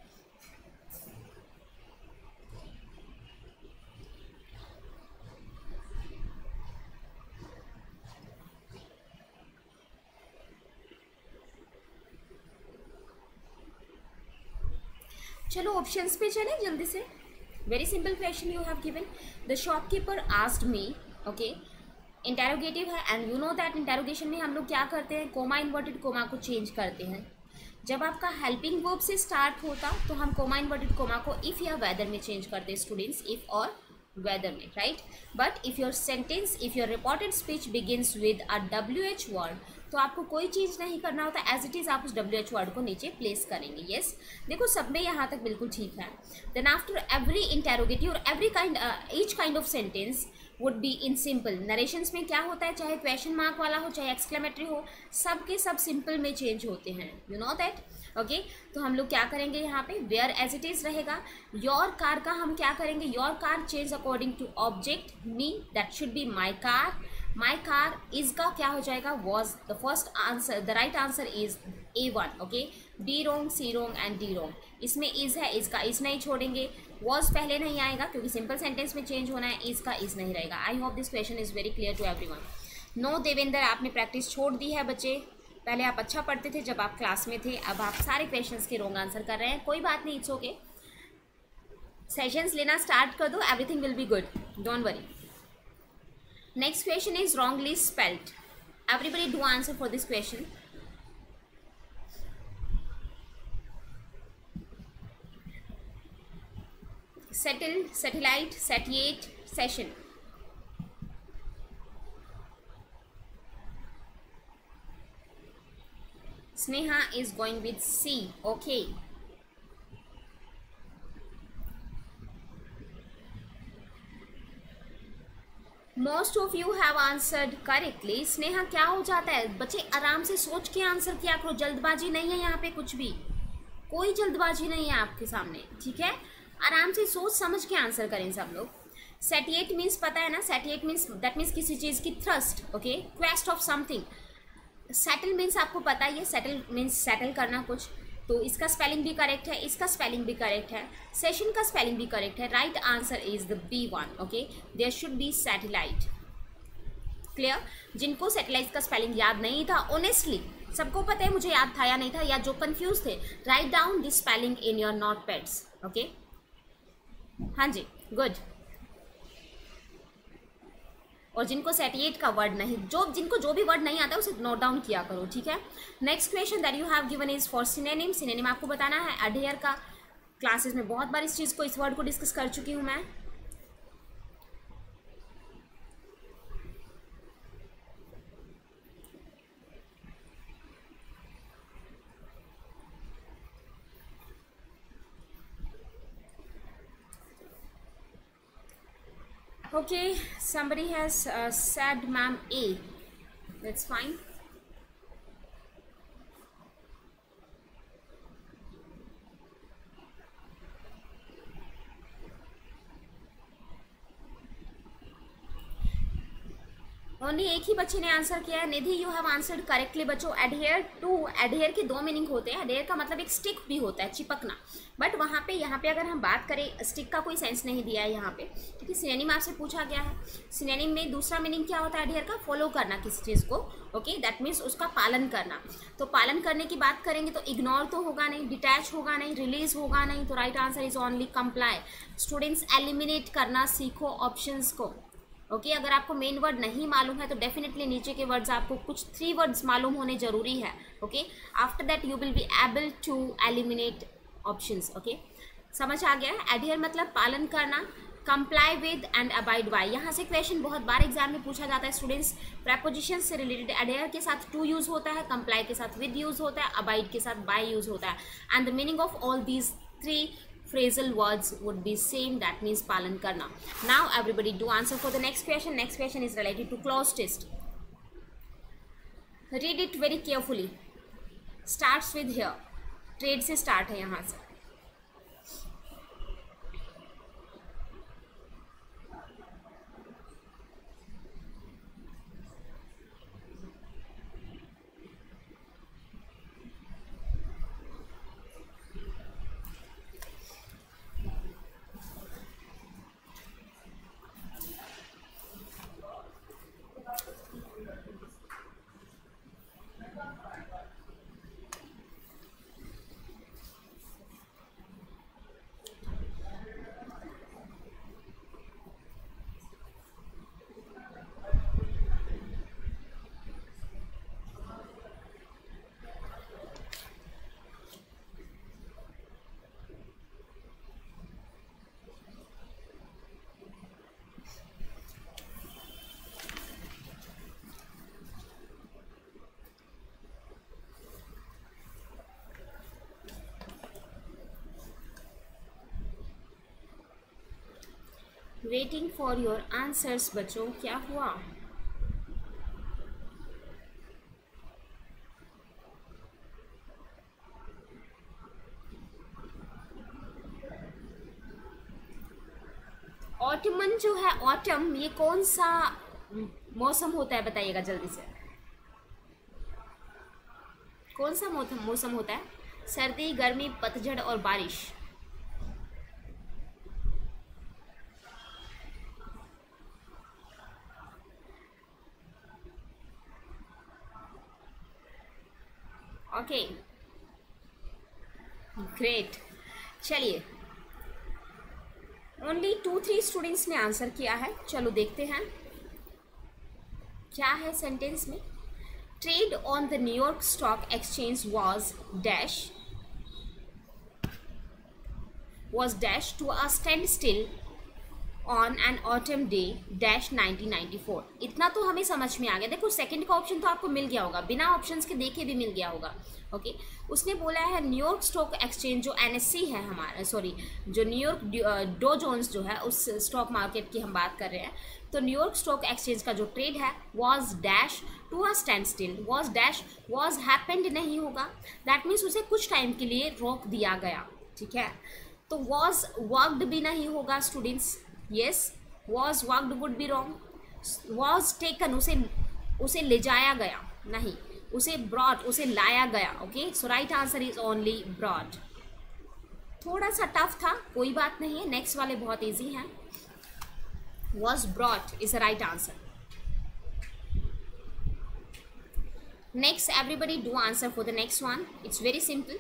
चलो ऑप्शंस पे चले जल्दी से। Very simple question you have given. The shopkeeper asked me, okay, interrogative है, and you know that interrogation में हम लोग क्या करते हैं, कोमा इन्वर्टेड कोमा को चेंज करते हैं। जब आपका हेल्पिंग वर्ब से स्टार्ट होता तो हम कोमा इन्वर्टेड कोमा को इफ या वेदर में चेंज करते स्टूडेंट्स, इफ और वेदर में, right. But if your sentence, if your reported speech begins with a W H word, तो आपको कोई चीज़ नहीं करना होता, एज इट इज़ आप उस डब्ल्यू एच वर्ड को नीचे प्लेस करेंगे। Yes yes? देखो सब में यहाँ तक बिल्कुल ठीक है। देन आफ्टर एवरी इंटेरोगेटिव और every kind each kind of sentence would be in simple. Narrations में क्या होता है, चाहे क्वेश्चन मार्क वाला हो चाहे एक्सक्लेमेटरी हो, सब के सब सिंपल में चेंज होते हैं, यू नो दैट, ओके। तो हम लोग क्या करेंगे यहाँ पे, वेयर एज इट इज़ रहेगा। योर कार का हम क्या करेंगे, your car change according to object, me, that should be my car. My car is का क्या हो जाएगा, was. The first answer, the right answer is A one, okay. B wrong, C wrong and D wrong. इसमें is है, इसका is नहीं छोड़ेंगे। Was पहले नहीं आएगा क्योंकि सिंपल सेंटेंस में चेंज होना है, इज का इज नहीं रहेगा। I hope this question is very clear to everyone. No Devendra, आपने प्रैक्टिस छोड़ दी है बच्चे। पहले आप अच्छा पढ़ते थे जब आप क्लास में थे, अब आप सारे क्वेश्चंस के रॉन्ग आंसर कर रहे हैं। कोई बात नहीं, इट्स ओके। सेशंस लेना स्टार्ट कर दो, everything will be good, don't worry. Next question is wrongly spelled. Everybody do answer for this question. Settle, satellite, satiate, session. Sneha is going with C. Okay. Most of you have answered correctly. Sneha क्या हो जाता है बच्चे, आराम से सोच के answer किया करो, जल्दबाजी नहीं है यहाँ पे, कुछ भी कोई जल्दबाजी नहीं है आपके सामने, ठीक है। आराम से सोच समझ के आंसर करें सब लोग। सेटिएट मीन्स पता है ना, सेटिएट मीन्स दैट मीन्स किसी चीज़ की thrust, okay, quest of something. Settle means आपको पता ही है, सेटल मीन्स सेटल करना कुछ, तो इसका स्पेलिंग भी करेक्ट है, इसका स्पेलिंग भी करेक्ट है, सेशन का स्पेलिंग भी करेक्ट है। Right answer is the B one, okay. There should be satellite. Clear. जिनको सैटेलाइट का स्पेलिंग याद नहीं था, ऑनेस्टली सबको पता है, मुझे याद था या नहीं था, या जो कंफ्यूज थे, write down this spelling in your note pads, okay. हाँ जी, गुड। और जिनको सेटिएट का वर्ड नहीं, जो जिनको जो भी वर्ड नहीं आता है उसे नोट डाउन किया करो, ठीक है। Next question that you have given is for synonym. Synonym आपको बताना है अडेयर का। क्लासेस में बहुत बार इस चीज़ को, इस वर्ड को डिस्कस कर चुकी हूँ मैं। Okay, somebody has uh, said ma'am A. That's fine. Only एक ही बच्चे ने आंसर किया है। Nidhi, you have answered correctly बच्चों। एडहेयर टू, एडहेयर के दो मीनिंग होते हैं। एडहेयर का मतलब एक स्टिक भी होता है, चिपकना, बट वहाँ पे यहाँ पे अगर हम बात करें, स्टिक का कोई सेंस नहीं दिया है यहाँ पे, क्योंकि सिनोनिम आपसे पूछा गया है। सिनोनिम में दूसरा मीनिंग क्या होता है एडहेयर का, फॉलो करना किसी चीज़ को, ओके, दैट मीन्स उसका पालन करना। तो पालन करने की बात करेंगे तो इग्नोर तो होगा नहीं, डिटैच होगा नहीं, रिलीज होगा नहीं, तो right answer is only comply. Students eliminate करना सीखो ऑप्शंस को, ओके okay, अगर आपको मेन वर्ड नहीं मालूम है तो डेफिनेटली नीचे के वर्ड्स आपको कुछ थ्री वर्ड्स मालूम होने जरूरी है, okay. After that you will be able to eliminate options, okay. समझ आ गया। एडहियर मतलब पालन करना, comply with and abide by. यहाँ से क्वेश्चन बहुत बार एग्जाम में पूछा जाता है स्टूडेंट्स। प्रेपोजिशन से रिलेटेड एडहियर के साथ टू यूज होता है, कंप्लाई के साथ विद यूज होता है, अबाइड के साथ बाय यूज होता है, and the meaning of all these three phrasal words would be same, that means palan karna. Now everybody do answer for the next question. Next question is related to clause test. Read it very carefully. Starts with here, trade से start है यहाँ से। Waiting for your answers बच्चों, क्या हुआ? Ottoman जो है, autumn ये कौन सा मौसम होता है बताइएगा जल्दी से। कौन सा मौसम मौसम होता है? सर्दी, गर्मी, पतझड़ और बारिश। Okay great. चलिए ओनली टू थ्री स्टूडेंट्स ने आंसर किया है। चलो देखते हैं क्या है सेंटेंस में। Trade on the New York stock exchange was dash was dash to a standstill on an autumn day dash nineteen ninety four. इतना तो हमें समझ में आ गया। देखो सेकंड का ऑप्शन तो आपको मिल गया होगा, बिना ऑप्शंस के देखे भी मिल गया होगा। Okay okay? उसने बोला है न्यूयॉर्क स्टॉक एक्सचेंज जो एनएससी है हमारा, सॉरी जो न्यूयॉर्क डो जोन्स जो है उस स्टॉक मार्केट की हम बात कर रहे हैं। तो न्यूयॉर्क स्टॉक एक्सचेंज का जो ट्रेड है was dash to a standstill. Was dash was happened नहीं होगा, दैट मीन्स उसे कुछ टाइम के लिए रोक दिया गया। ठीक है, तो वॉज वर्कड भी नहीं होगा students. Yes, was worked would be wrong. Was taken उसे उसे ले जाया गया, नहीं, उसे ब्रॉड उसे लाया गया। Okay, so right answer is only brought. थोड़ा सा टफ था, कोई बात नहीं है, नेक्स्ट वाले बहुत इजी हैं। Was brought is a right answer. Next everybody do answer for the next one. It's very simple.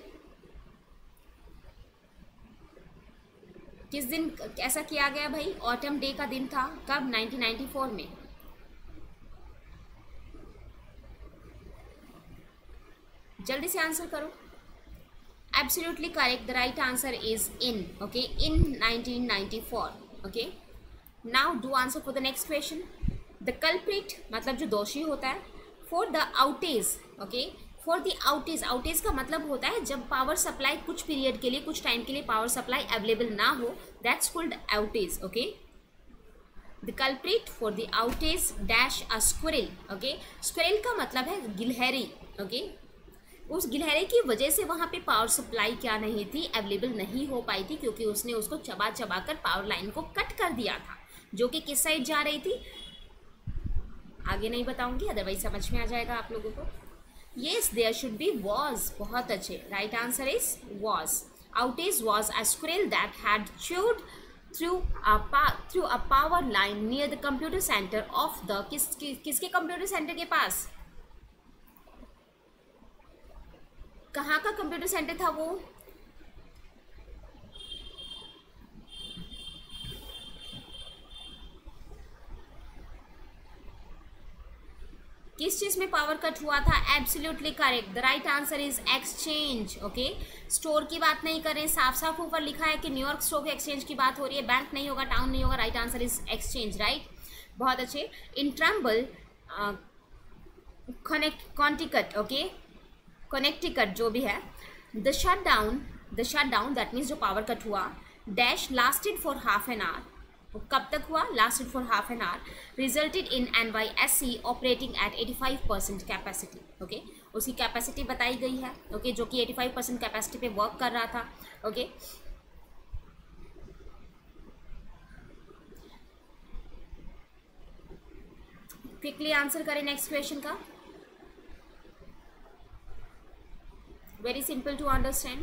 किस दिन ऐसा किया गया भाई? ऑटम डे का दिन था। कब? नाइनटीन नाइंटी फोर में। जल्दी से आंसर करो। Absolutely correct, the right answer is in. Okay, in nineteen ninety four. Okay, now do answer for the next question. The culprit मतलब जो दोषी होता है, for the outage. Okay, for the outage, outage का मतलब होता है जब पावर सप्लाई कुछ पीरियड के लिए, कुछ टाइम के लिए पावर सप्लाई अवेलेबल ना हो, that's called outage. Okay, the culprit for the outage dash a squirrel. Okay, squirrel का मतलब है गिलहरी। ओके, उस गिलहरी की वजह से वहाँ पे पावर सप्लाई क्या नहीं थी, अवेलेबल नहीं हो पाई थी, क्योंकि उसने उसको चबा चबा कर पावर लाइन को कट कर दिया था, जो कि किस साइड जा रही थी आगे नहीं बताऊंगी, अदरवाइज समझ में आ जाएगा आप लोगों को। Yes, there should be was। बहुत अच्छे, right answer is was। Outage was a squirrel that had chewed through a through a power line near the computer center of the किस किसके कंप्यूटर सेंटर के पास? कहाँ का कंप्यूटर सेंटर था वो? किस चीज में पावर कट हुआ था? Absolutely correct, the right answer is exchange. Okay, store की बात नहीं कर रहे हैं, साफ साफ ऊपर लिखा है कि न्यूयॉर्क स्टॉक एक्सचेंज की बात हो रही है, बैंक नहीं होगा, टाउन नहीं होगा, right answer is exchange. Right, बहुत अच्छे। In Trumbull connect Connecticut, okay, Connecticut जो भी है, the shut down the shut down that means जो पावर कट हुआ, dash lasted for half an hour. कब तक हुआ? Lasted for half an hour, resulted in N Y S C operating at eighty five percent capacity. Okay, उसकी capacity बताई गई है। Okay okay? जो कि एटी फाइव परसेंट कैपेसिटी पे वर्क कर रहा था। Okay okay? क्विकली आंसर करें नेक्स्ट क्वेश्चन का। Very simple to understand.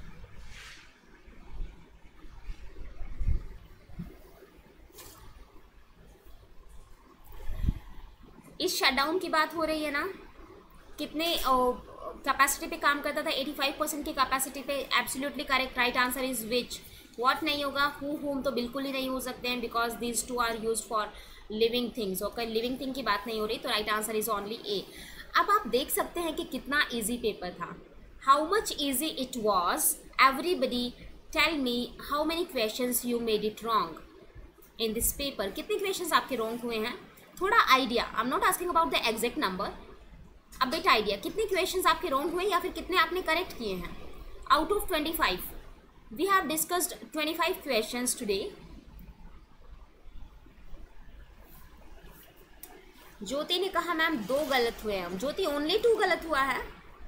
इस शटडाउन की बात हो रही है ना, कितने कैपेसिटी पे काम करता था? एटी फाइव परसेंट की कैपेसिटी पे। Absolutely correct, right answer is which. What नहीं होगा, हु हुम तो बिल्कुल ही नहीं हो सकते हैं, because these two are used for living things. Okay, living thing की बात नहीं हो रही, तो right answer is only A. अब आप देख सकते हैं कि कितना ईजी पेपर था। How much easy it was? Everybody tell me how many questions you made it wrong in this paper. कितने क्वेश्चंस आपके रॉन्ग हुए हैं? थोड़ा idea, I am not asking about the exact number, अब बेट idea, कितने questions आपके wrong हुए या फिर कितने आपने करेक्ट किए हैं? Out of twenty five, we have discussed twenty five questions today. Jyoti ने कहा मैम दो गलत हुए हैं। ज्योति ओनली टू गलत हुआ है,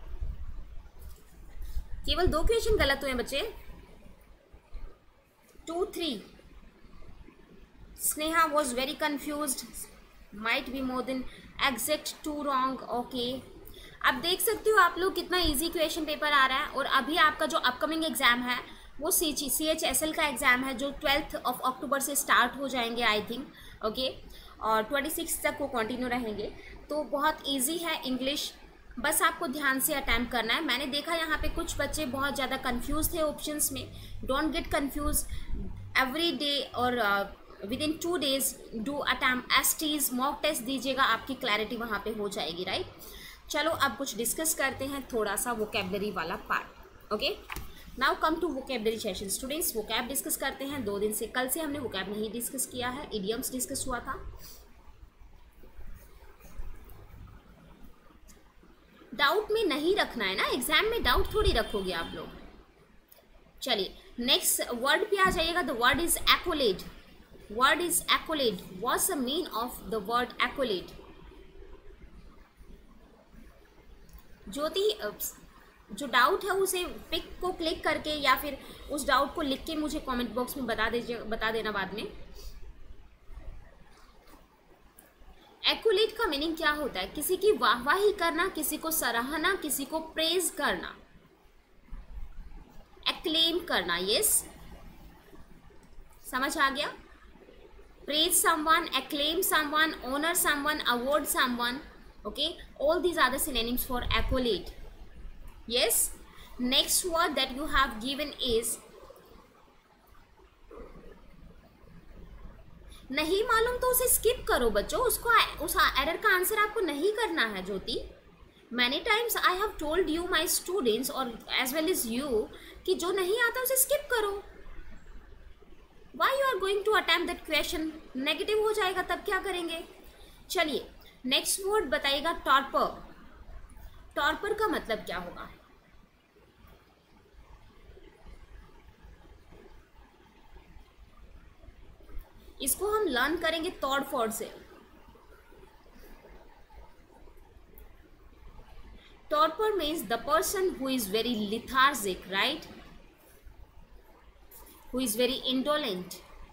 केवल दो क्वेश्चन गलत हुए हैं बच्चे, two three. Sneha was very confused, might be more than exact two wrong. Okay, अब देख सकते हो आप लोग कितना इजी क्वेश्चन पेपर आ रहा है। और अभी आपका जो अपकमिंग एग्जाम है वो C C H S L का एग्जाम है, जो ट्वेल्थ ऑफ अक्टूबर से स्टार्ट हो जाएंगे आई थिंक। ओके, और ट्वेंटी सिक्स तक वो कंटिन्यू रहेंगे। तो बहुत इजी है इंग्लिश, बस आपको ध्यान से अटैम्प्ट करना है। मैंने देखा यहाँ पे कुछ बच्चे बहुत ज़्यादा कंफ्यूज थे ऑप्शंस में। Don't get confuse, every day और within two days do attempt S Ts, mock test दीजिएगा, आपकी क्लैरिटी वहाँ पे हो जाएगी। राइट, चलो अब कुछ डिस्कस करते हैं थोड़ा सा वोकेबलरी वाला part. Okay, now come to vocabulary session. Students, vocab discuss करते हैं। दो दिन से, कल से हमने वोकैब नहीं डिस्कस किया है, इडियम्स डिस्कस हुआ था। डाउट में नहीं रखना है ना, एग्जाम में डाउट थोड़ी रखोगे आप लोग। चलिए नेक्स्ट वर्ड पे आ जाइएगा। The word is accolade. Word is accolade. What's the mean of the word accolade? Jyoti, जो डाउट है उसे पिक को क्लिक करके या फिर उस डाउट को लिख के मुझे कमेंट बॉक्स में बता दीजिए, बता देना बाद में। एक्कोलेड का मीनिंग क्या होता है? किसी की वाहवाही करना, किसी को सराहना, किसी को प्रेज करना, एक्लेम करना। यस, समझ आ गया? Praise someone, acclaim someone, honour someone, award someone. Okay, all these are the synonyms for accolade. Yes, next word that you have given is नहीं मालूम तो उसे स्किप करो बच्चों, उसको उस एरर का आंसर आपको नहीं करना है। Jyoti, many times I have told you my students और एज वेल एज यू कि जो नहीं आता उसे स्किप करो। Why you are going to attempt that question? Negative हो जाएगा, तब क्या करेंगे? चलिए नेक्स्ट वर्ड बताइएगा, टॉर्पर। टॉर्पर का मतलब क्या होगा? इसको हम लर्न करेंगे तोड़ फोड़ से। Torpor means the person who is very lethargic, right, who is very indolent,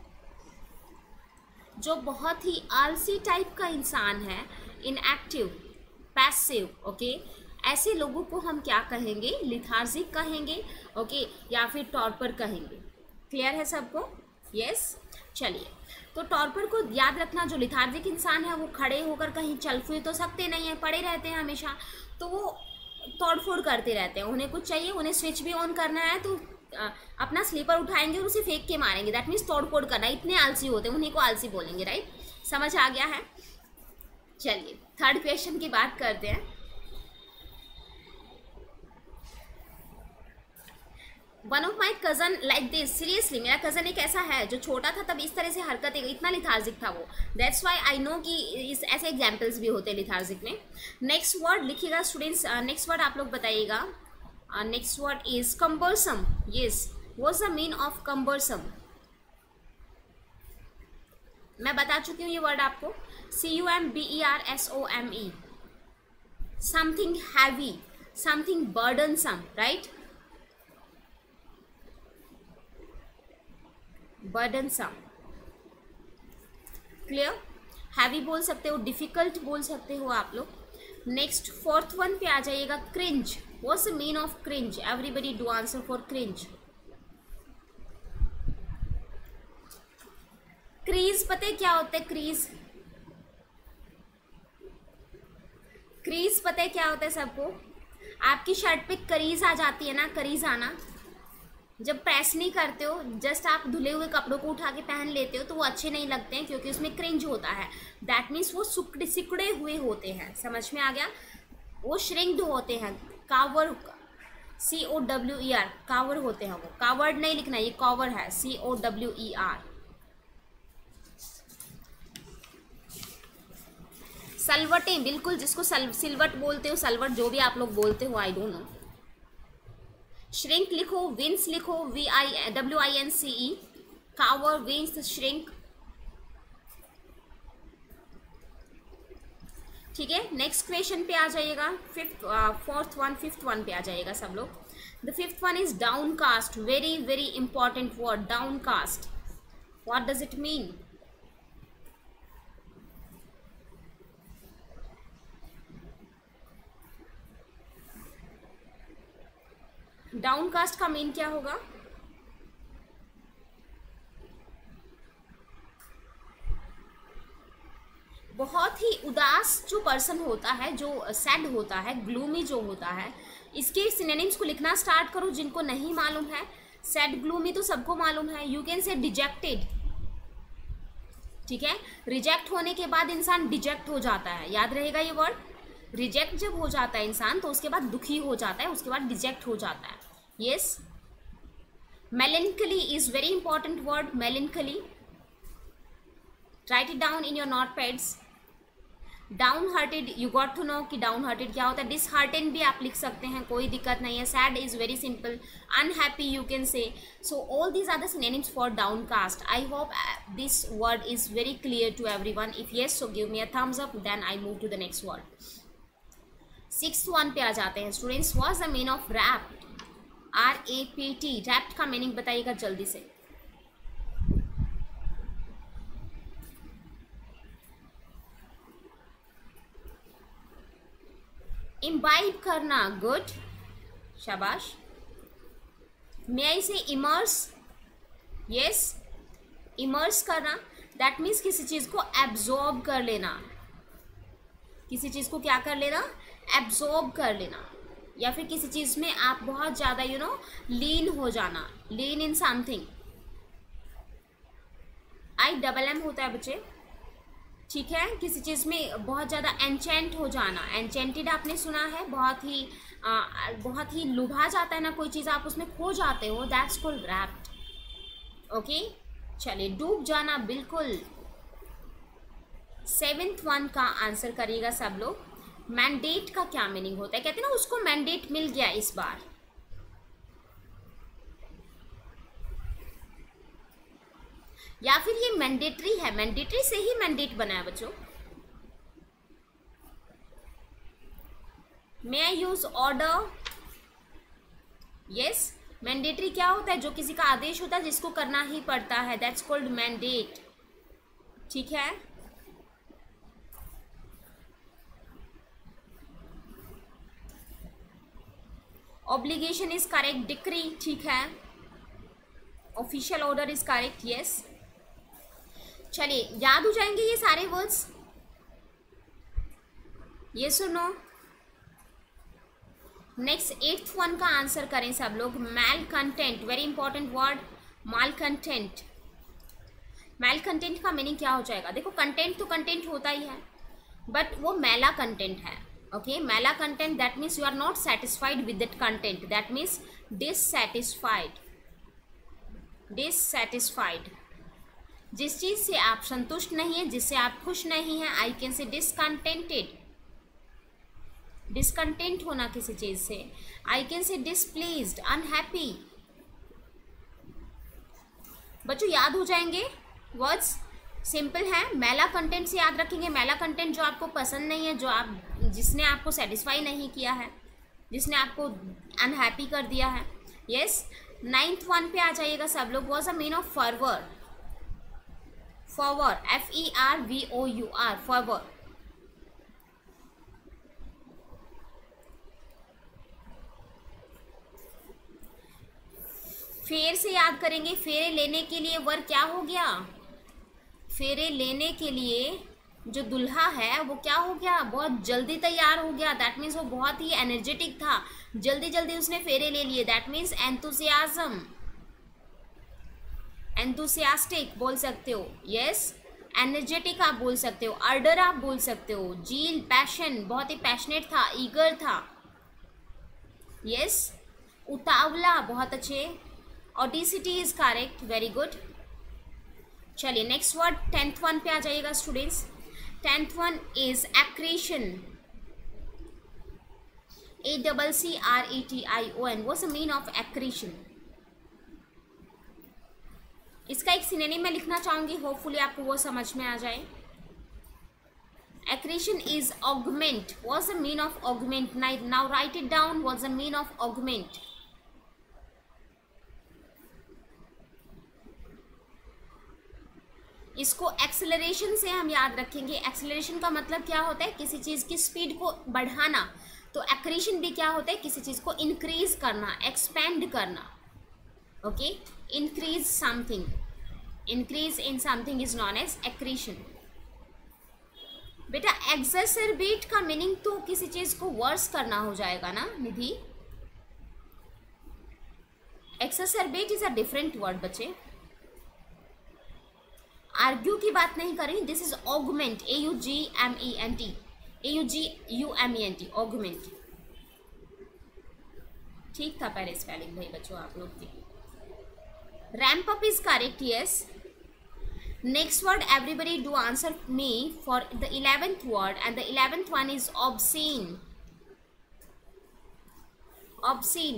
जो बहुत ही आलसी टाइप का इंसान है, इनएक्टिव, पैसिव। ओके, ऐसे लोगों को हम क्या कहेंगे? लिथार्जिक कहेंगे। ओके, या फिर टॉर्पर कहेंगे। क्लियर है सबको? यस, चलिए तो टॉर्पर को याद रखना, जो लिथार्जिक इंसान है वो खड़े होकर कहीं चल फिर तो सकते नहीं है, पड़े रहते हैं हमेशा, तो वो तोड़फोड़ करते रहते हैं। उन्हें कुछ चाहिए, उन्हें स्विच भी ऑन करना है तो अपना स्लीपर उठाएंगे और उसे फेंक के मारेंगे। दैट मीन्स तोड़फोड़ करना। इतने आलसी होते हैं, उन्हीं को आलसी बोलेंगे। राइट, समझ आ गया है? चलिए थर्ड क्वेश्चन की बात करते हैं। One of my cousin like this. Seriously मेरा कजन एक ऐसा है जो छोटा था तब इस तरह से हरकतें, इतना लिथार्जिक था वो। दैट्स वाई आई नो कि इस ऐसे एग्जाम्पल्स भी होते हैं लिथार्जिक में। नेक्स्ट वर्ड लिखिएगा स्टूडेंट्स। नेक्स्ट वर्ड आप लोग बताइएगा। Next word is cumbersome. Yes, what's the mean of cumbersome? मैं बता चुकी हूँ ये वर्ड आपको। C U M B E R S O M E. Something heavy, something burdensome, right, burdensome. Clear? Heavy बोल सकते हो, डिफिकल्ट बोल सकते हो आप लोग। नेक्स्ट फोर्थ वन पे आ जाइएगा, cringe. What's the mean of cringe? Everybody do answer for cringe. Crease पता है क्या होता है? क्रीज, क्रीज पता है क्या होता है सबको? आपकी शर्ट पे करीज आ जाती है ना, करीज आना। जब प्रेस नहीं करते हो, जस्ट आप धुले हुए कपड़ों को उठा के पहन लेते हो तो वो अच्छे नहीं लगते हैं क्योंकि उसमें क्रिंज होता है। दैट मीन्स वो सुकड़े सिकुड़े हुए होते हैं। समझ में आ गया? वो श्रिंक्ड होते हैं, कावर, सी ओ डब्ल्यू ई आर, कावर होते हैं वो। कावर्ड नहीं लिखना, ये कवर है, सी ओ डब्ल्यू ई आर। सलवटें, बिल्कुल, जिसको सल, सिलवट बोलते हो, सलवट, जो भी आप लोग बोलते हो, आई डोंट नो। श्रिंक लिखो, विंस लिखो, V I W I N C E, cower, wince, shrink. ठीक है, नेक्स्ट क्वेश्चन पे आ जाइएगा, fifth fourth one fifth one पे आ जाइएगा सब लोग। The fifth one is downcast, very very important word, downcast. What does it mean? Downcast का मीन क्या होगा? बहुत ही उदास जो पर्सन होता है, जो सैड होता है, ग्लूमी जो होता है, इसके सिनोनिम्स को लिखना स्टार्ट करो जिनको नहीं मालूम है। सैड ग्लूमी तो सबको मालूम है। यू कैन से डिजेक्टेड, ठीक है। रिजेक्ट होने के बाद इंसान डिजेक्ट हो जाता है, याद रहेगा ये वर्ड। रिजेक्ट जब हो जाता है इंसान तो उसके बाद दुखी हो जाता है, उसके बाद डिजेक्ट हो जाता है। Yes, melancholy is very important word, melancholy. Write it down in your notepads. Down hearted, you got to know कि डाउन हार्टेड क्या होता है। डिसहार्टेन भी आप लिख सकते हैं, कोई दिक्कत नहीं है। Sad is very simple. Unhappy you can say. So all these are the synonyms for down cast. I hope this word is very clear to everyone. If yes, so give me a thumbs up, then I move to the next word. Sixth one पे आ जाते हैं students. What is the meaning of rapt? R A P T, rapt का meaning बताइएगा जल्दी से। Imbibe करना, good, शाबाश। May I say immerse? Yes, immerse करना, दैट मीन्स किसी चीज़ को एब्जॉर्ब कर लेना। किसी चीज़ को क्या कर लेना? एब्जॉर्ब कर लेना। या फिर किसी चीज़ में आप बहुत ज़्यादा यू नो लीन हो जाना, लीन in something. I double M होता है बच्चे, ठीक है। किसी चीज़ में बहुत ज़्यादा एंचेंट हो जाना, एंचेंटेड आपने सुना है, बहुत ही आ, बहुत ही लुभा जाता है ना कोई चीज़, आप उसमें खो जाते हो, दैट्स कॉल्ड रैप्ट। ओके, चलिए, डूब जाना, बिल्कुल। सेवेंथ वन का आंसर करिएगा सब लोग। मैंडेट का क्या मीनिंग होता है? कहते हैं ना उसको मैंडेट मिल गया इस बार। या फिर ये मैंडेटरी है, मैंडेटरी से ही मैंडेट बना है बच्चों। May I use order? Yes, mandatory क्या होता है? जो किसी का आदेश होता है जिसको करना ही पड़ता है, दैट्स कॉल्ड मैंडेट, ठीक है। ऑब्लिगेशन इज करेक्ट, डिक्री, ठीक है। Official order is correct, yes. चलिए, याद हो जाएंगे ये सारे वर्ड्स? ये सुनो। नेक्स्ट एट्थ वन का आंसर करें सब लोग। Malcontent, very important word, malcontent. Malcontent का मीनिंग क्या हो जाएगा? देखो, कंटेंट तो कंटेंट होता ही है, बट वो मैला कंटेंट है। Okay, malcontent, that means you are not satisfied with that content, that means dissatisfied. Dissatisfied, जिस चीज़ से आप संतुष्ट नहीं है, जिससे आप खुश नहीं हैं, I can say discontented. Discontent होना किसी चीज़ से, आई कैन से डिसप्लीज्ड, अनहैप्पी। बच्चों याद हो जाएंगे वर्ड्स, सिंपल है। मैला कंटेंट से याद रखेंगे, मैला कंटेंट जो आपको पसंद नहीं है, जो आप जिसने आपको सेटिस्फाई नहीं किया है, जिसने आपको अनहैप्पी कर दिया है। यस, नाइन्थ वन पे आ जाइएगा सब लोग। What is the meaning of fervour? Fervour, F E R V O U R, fervour. फेर से याद करेंगे। फेरे लेने के लिए वर्ब क्या हो गया? फेरे लेने के लिए जो दुल्हा है वो क्या हो गया? बहुत जल्दी तैयार हो गया, दैट मीन्स वो बहुत ही एनर्जेटिक था, जल्दी जल्दी उसने फेरे ले लिए, दैट मीन्स एंथुसियाज्म, एंथुसियास्टिक बोल सकते हो। यस, एनर्जेटिक आप बोल सकते हो, अर्डर आप बोल सकते हो, जील, पैशन, बहुत ही पैशनेट था, ईगर था। यस, उतावला, बहुत अच्छे। Audacity is correct, very good. चलिए, नेक्स्ट वर्ड टेंथ वन पे आ जाइएगा students. Tenth one is accretion, A double C R E T I O N. What's the meaning of accretion? इसका एक सिनोनिम मैं लिखना चाहूंगी, होपफुली आपको वो समझ में आ जाए। Accretion is augment. What's the mean of augment? Now write it down. What's the mean of augment? इसको एक्सेलरेशन से हम याद रखेंगे. एक्सेलरेशन का मतलब क्या होता है? किसी चीज़ की स्पीड को बढ़ाना. तो एक्रीशन भी क्या होता है? किसी चीज़ को इंक्रीज करना, एक्सपेंड करना. Okay, increase something, increase in something is known as accretion. बेटा एक्सरसेरबेट का मीनिंग तो किसी चीज़ को वर्स करना हो जाएगा ना Nidhi. Exacerbate is a different word बच्चे. आर्ग्यू की बात नहीं करें. This is augment. A U G M E N T. A U G U M E N T. Augment. ठीक था पहले स्पेलिंग भाई बच्चों आप लोग की. Ramp up is correct. Yes. Next word, everybody do answer me for the eleventh word, and the eleventh one is obscene. Obscene.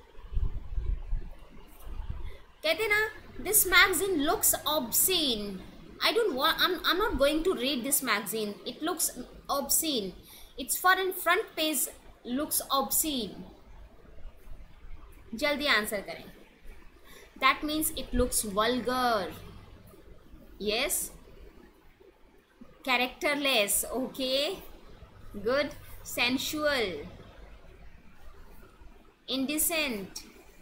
कहते ना, this magazine looks obscene. I don't want. I'm I'm not going to read this magazine. It looks obscene. Its for in front page looks obscene. जल्दी answer करें. That means it looks vulgar. Yes. Characterless. Okay. Good. Sensual. Indecent.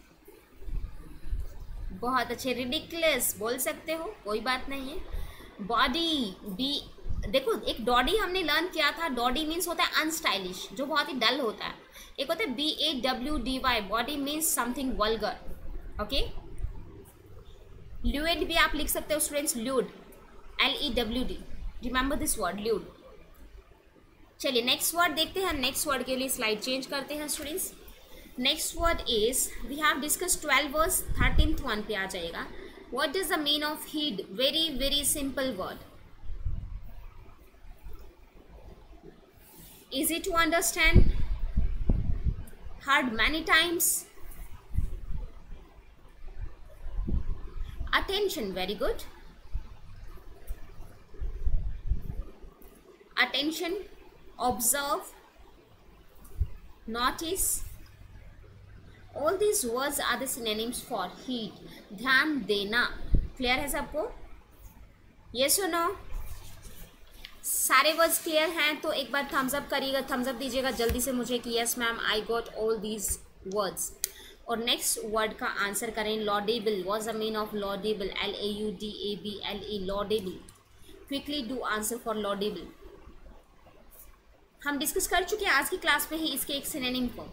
बहुत अच्छे. Ridiculous बोल सकते हो, कोई बात नहीं है. Body. बी देखो, एक डॉडी हमने लर्न किया था. डॉडी मीन्स होता है अनस्टाइलिश, जो बहुत ही डल होता है. एक होता है B A W D Y. Bawdy means something vulgar. Okay. Lewd भी आप लिख सकते हो students. Lewd. L E W D. Remember this word lewd. चलिए नेक्स्ट वर्ड देखते हैं. नेक्स्ट वर्ड के लिए स्लाइड चेंज करते हैं students. Next word is, we have discuss twelve words. Thirteenth one पे आ जाएगा. What is the mean of heed? Very very simple word. Easy to understand. heard many times. Attention, very good. Attention, observe, notice. All these words are the synonyms for heed. ध्यान देना. Clear है सबको? Yes or no? सारे वर्ड्स clear हैं तो एक बार थम्स अप करिएगा, थम्स अप दीजिएगा जल्दी से मुझे कि yes ma'am I got all these words. और नेक्स्ट वर्ड का आंसर करें. Laudable. What's the mean of laudable? L A U D A B L E. Laudable. Quickly do answer for laudable. हम discuss कर चुके हैं आज की class में ही इसके एक सिनोनिम को.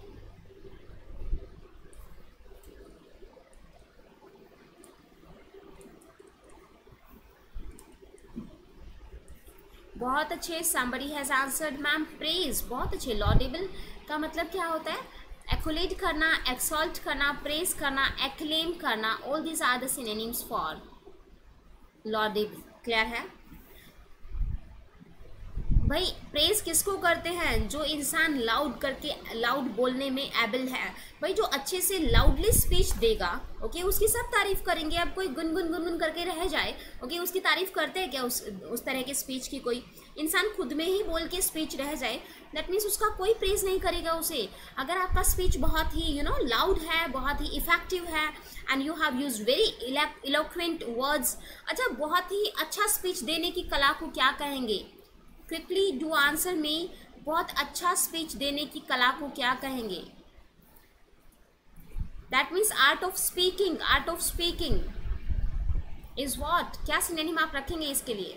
बहुत अच्छे. somebody has answered ma'am. Praise. बहुत अच्छे. लॉडेबल का मतलब क्या होता है? एक्युलेट करना, एक्सॉल्ट करना, प्रेज करना, एक्लेम करना. All these are the synonyms for laudable. Clear है भाई? प्रेज किसको करते हैं? जो इंसान लाउड करके, लाउड बोलने में एबल है भाई, जो अच्छे से लाउडली स्पीच देगा. ओके, उसकी सब तारीफ करेंगे. अब कोई गुनगुन गुनगुन करके रह जाए, ओके, उसकी तारीफ करते हैं क्या? उस उस तरह के स्पीच की कोई इंसान खुद में ही बोल के स्पीच रह जाए, दैट मीन्स उसका कोई प्रेज नहीं करेगा उसे. अगर आपका स्पीच बहुत ही यू नो लाउड है, बहुत ही इफेक्टिव है, and you have used very eloquent words. अच्छा, बहुत ही अच्छा स्पीच देने की कला को क्या कहेंगे? Quickly do answer me. बहुत अच्छा स्पीच देने की कला को क्या कहेंगे? That means art of speaking. Art of speaking is what? क्या सिनोनिम आप रखेंगे इसके लिए?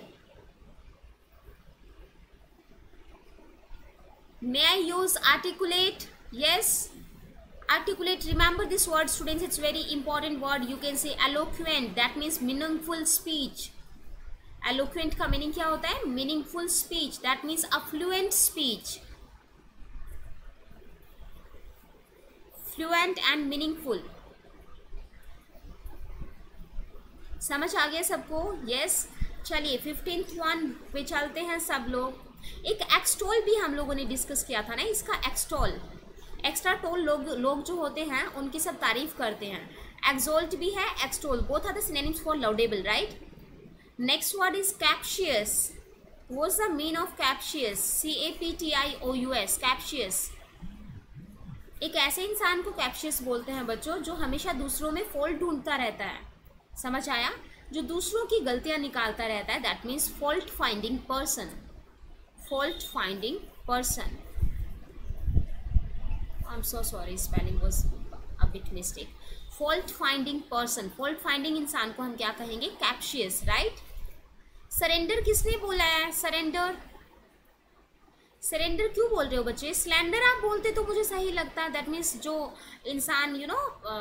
May I use articulate? Yes. Articulate. Remember this word, students. It's very important word. You can say eloquent. That means meaningful speech. Eloquent का meaning क्या होता है? Meaningful speech. That means affluent speech. Fluent and meaningful. समझ आ गया सबको? Yes. चलिए fifteenth one पे चलते हैं सब लोग. एक एक्सटोल भी हम लोगों ने डिस्कस किया था ना. इसका एक्सटोल, एक्स्ट्रा टोल लोग लोग जो होते हैं उनकी सब तारीफ करते हैं. एक्सोल्ट भी है, extol. Both are the synonyms for laudable, right? Next word is captious. What's the mean of captious? C A P T I O U S, captious. एक ऐसे इंसान को कैप्शियस बोलते हैं बच्चों जो हमेशा दूसरों में फॉल्ट ढूंढता रहता है, समझ आया? जो दूसरों की गलतियां निकालता रहता है, that means fault finding person, fault finding person. I am so sorry, spelling was a bit mistake. Fault finding person, fault finding इंसान को हम क्या कहेंगे? कैप्शियस, राइट? सरेंडर किसने बोला है? सरेंडर, सरेंडर क्यों बोल रहे हो बच्चे? स्लैंडर आप बोलते तो मुझे सही लगता है. दैट मीन्स जो इंसान यू नो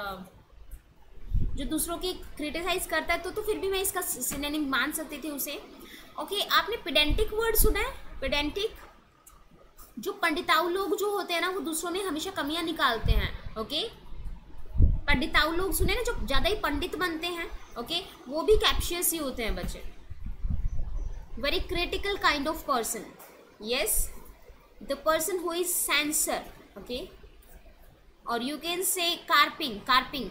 जो दूसरों की क्रिटिसाइज करता है तो तो फिर भी मैं इसका सिनोनिम मान सकती थी उसे. ओके okay, आपने पेडेंटिक वर्ड सुना है? पेडेंटिक, जो पंडिताऊ लोग जो होते हैं ना वो दूसरों में हमेशा कमियां निकालते हैं. Okay okay? पंडिताऊ लोग सुने ना, जो ज़्यादा ही पंडित बनते हैं. Okay okay? वो भी कैप्शियस ही होते हैं बच्चे. Very critical kind of person. Yes, the person who is censor. okay, or you can say carping. carping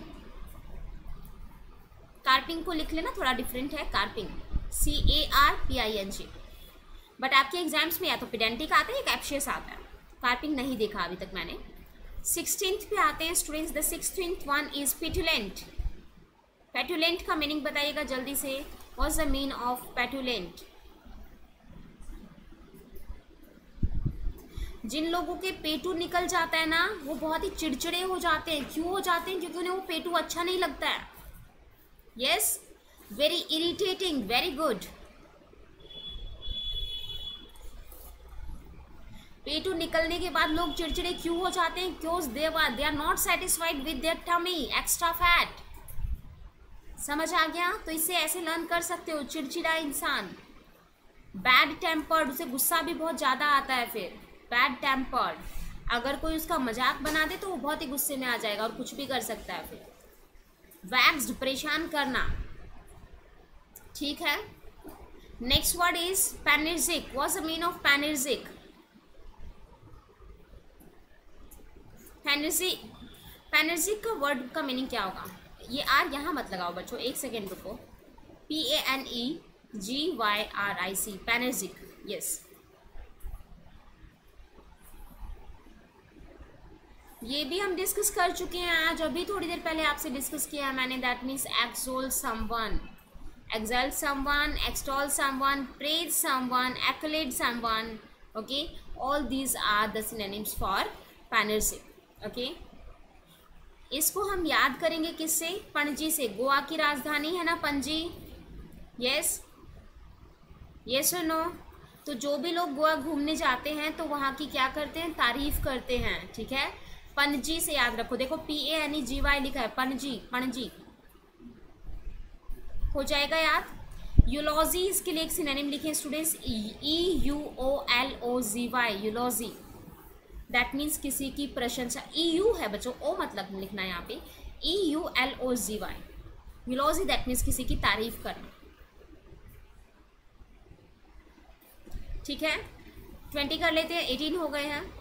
carping को लिख लेना, थोड़ा डिफरेंट है. carping, C A R P I N G. But आपके एग्जाम्स में या तो पेडेंटिक आता है या कैप्शियस आता है. carping नहीं देखा अभी तक मैंने. सिक्सटीन्थ पे आते हैं students. The sixteenth one is petulant. Petulant का मीनिंग बताइएगा जल्दी से. What's the mean of petulant? जिन लोगों के पेटू निकल जाता है ना वो बहुत ही चिड़चिड़े हो जाते हैं. क्यों हो जाते हैं? क्योंकि उन्हें वो पेटू अच्छा नहीं लगता है. Yes, very irritating. Very good. पेटू निकलने के बाद लोग चिड़चिड़े क्यों हो जाते हैं? क्यों? They are they are not satisfied with their tummy, extra fat. समझ आ गया? तो इससे ऐसे लर्न कर सकते हो. चिड़चिड़ा इंसान, बैड टेम्पर्ड, उसे गुस्सा भी बहुत ज़्यादा आता है. फिर बैड टेम्पर्ड, अगर कोई उसका मजाक बना दे तो वो बहुत ही गुस्से में आ जाएगा और कुछ भी कर सकता है. फिर वैक्स्ड, परेशान करना. ठीक है. Next word is panegyric. What's the mean of panegyric? Panegyric, panegyric का वर्ड का मीनिंग क्या होगा? ये आर यहाँ मत लगाओ बच्चों, एक सेकेंड रुको. P A N E G Y R I C, panegyric. Yes, ये भी हम डिस्कस कर चुके हैं आज. अभी थोड़ी देर पहले आपसे डिस्कस किया है मैंने. That means exalt someone, exalt someone, extol someone, praise someone, acclaim someone. Okay, all these are the synonyms for panegyric. Okay, इसको हम याद करेंगे किससे? पणजी से. गोवा की राजधानी है ना पणजी. यस, यस और नो? तो जो भी लोग गोवा घूमने जाते हैं तो वहाँ की क्या करते हैं? तारीफ करते हैं. ठीक है, पणजी से याद रखो. देखो P A N E G Y लिखा है, पणजी, पणजी हो जाएगा याद. यूलॉजी, इसके लिए एक सिनोनिम लिखे students. E U O L O G Y, eulogy. That means किसी की प्रशंसा. ई यू है बच्चों, ओ मतलब लिखना है यहाँ पे. E U L O G Y, eulogy, that means किसी की तारीफ करना. ठीक है, ट्वेंटी कर लेते हैं, एटीन हो गए हैं.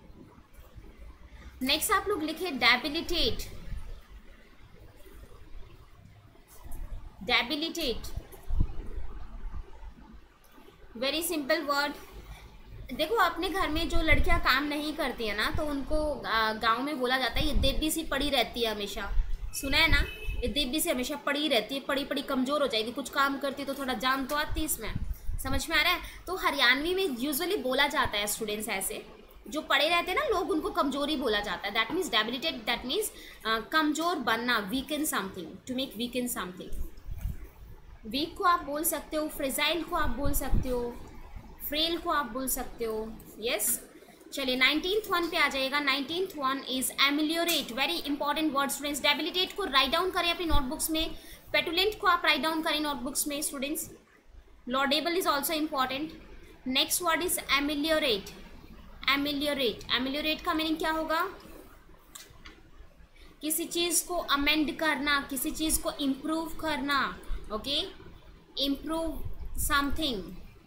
नेक्स्ट आप लोग लिखे debilitate. Debilitate, very simple word. देखो अपने घर में जो लड़कियां काम नहीं करती है ना तो उनको गांव में बोला जाता है ये देवी सी पड़ी रहती है हमेशा. सुना है ना? ये देवी से हमेशा पड़ी रहती है, पड़ी पड़ी कमज़ोर हो जाएगी. कुछ काम करती है तो थोड़ा जान तो आती है इसमें. समझ में आ रहा है? तो हरियाणवी में यूजुअली बोला जाता है स्टूडेंट्स, ऐसे जो पड़े रहते हैं ना लोग उनको कमजोरी बोला जाता है. That means debilitate, that means कमजोर बनना, weak in something, to make weak in something. Weak को आप बोल सकते हो, फ्रेजाइल को आप बोल सकते हो, फ्रेल को आप बोल सकते हो. यस, चलिए नाइनटीन्थ वन पे आ जाएगा. Nineteenth one is ameliorate. Very important word students. Debilitate को राइट डाउन करें अपनी नोटबुक्स में. पेटुलेंट को आप राइट डाउन करें नोटबुक्स में students. Laudable is also important. Next word is ameliorate. Ameliorate, ameliorate का मीनिंग क्या होगा? किसी चीज़ को अमेंड करना, किसी चीज़ को इम्प्रूव करना. Okay, improve something.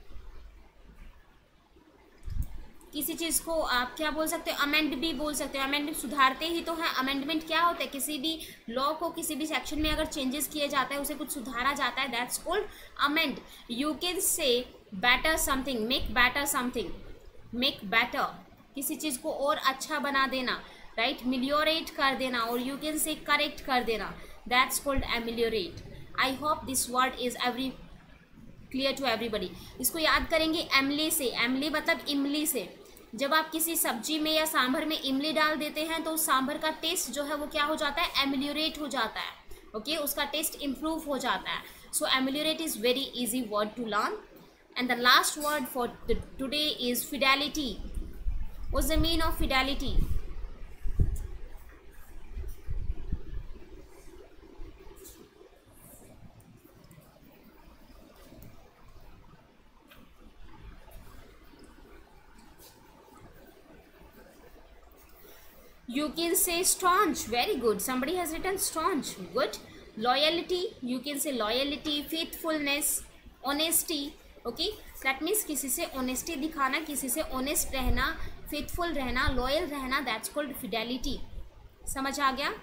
किसी चीज़ को आप क्या बोल सकते हो? अमेंड भी बोल सकते हो. अमेंड सुधारते ही तो है. अमेंडमेंट क्या होता है? किसी भी लॉ को किसी भी सेक्शन में अगर चेंजेस किए जाता है, उसे कुछ सुधारा जाता है, that's called amend. You can say better something, make better something, make better, किसी चीज़ को और अच्छा बना देना, राइट, ameliorate कर देना, और you can say correct कर देना, that's called ameliorate. I hope this word is every clear to everybody. इसको याद करेंगे एमली से, एमली मतलब इमली से. जब आप किसी सब्जी में या सांभर में इमली डाल देते हैं तो उस सांभर का टेस्ट जो है वो क्या हो जाता है, एमेलियोरेट हो जाता है. Okay okay? उसका टेस्ट इम्प्रूव हो जाता है. So ameliorate is very easy word to learn. And the last word for today is fidelity. What's the mean of fidelity? You can say staunch. Very good. Somebody has written staunch. Good. Loyalty. You can say loyalty, faithfulness, honesty. Okay. That means किसी से honesty दिखाना, किसी से honest रहना, faithful रहना, loyal रहना. That's called fidelity. समझ आ गया?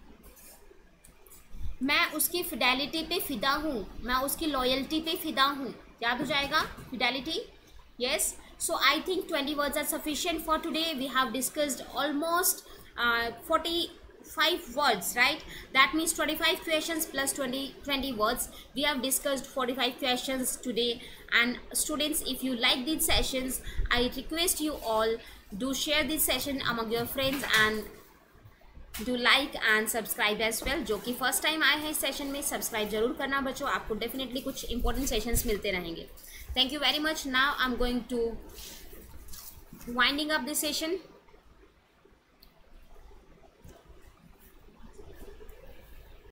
मैं उसकी fidelity पे फिदा हूँ, मैं उसकी loyalty पे फिदा हूँ. याद हो जाएगा? Fidelity. Yes. So I think twenty words are sufficient for today. We have discussed almost uh, forty-five words, right? That means twenty-five questions plus twenty, twenty words. We have discussed forty-five questions today. And students, if you like these sessions, I request you all do share this session among your friends and do like and subscribe as well. जो कि first time आए हैं इस session में, subscribe जरूर करना बच्चों, आपको definitely कुछ important sessions मिलते रहेंगे. Thank you very much. Now I'm going to winding up this session.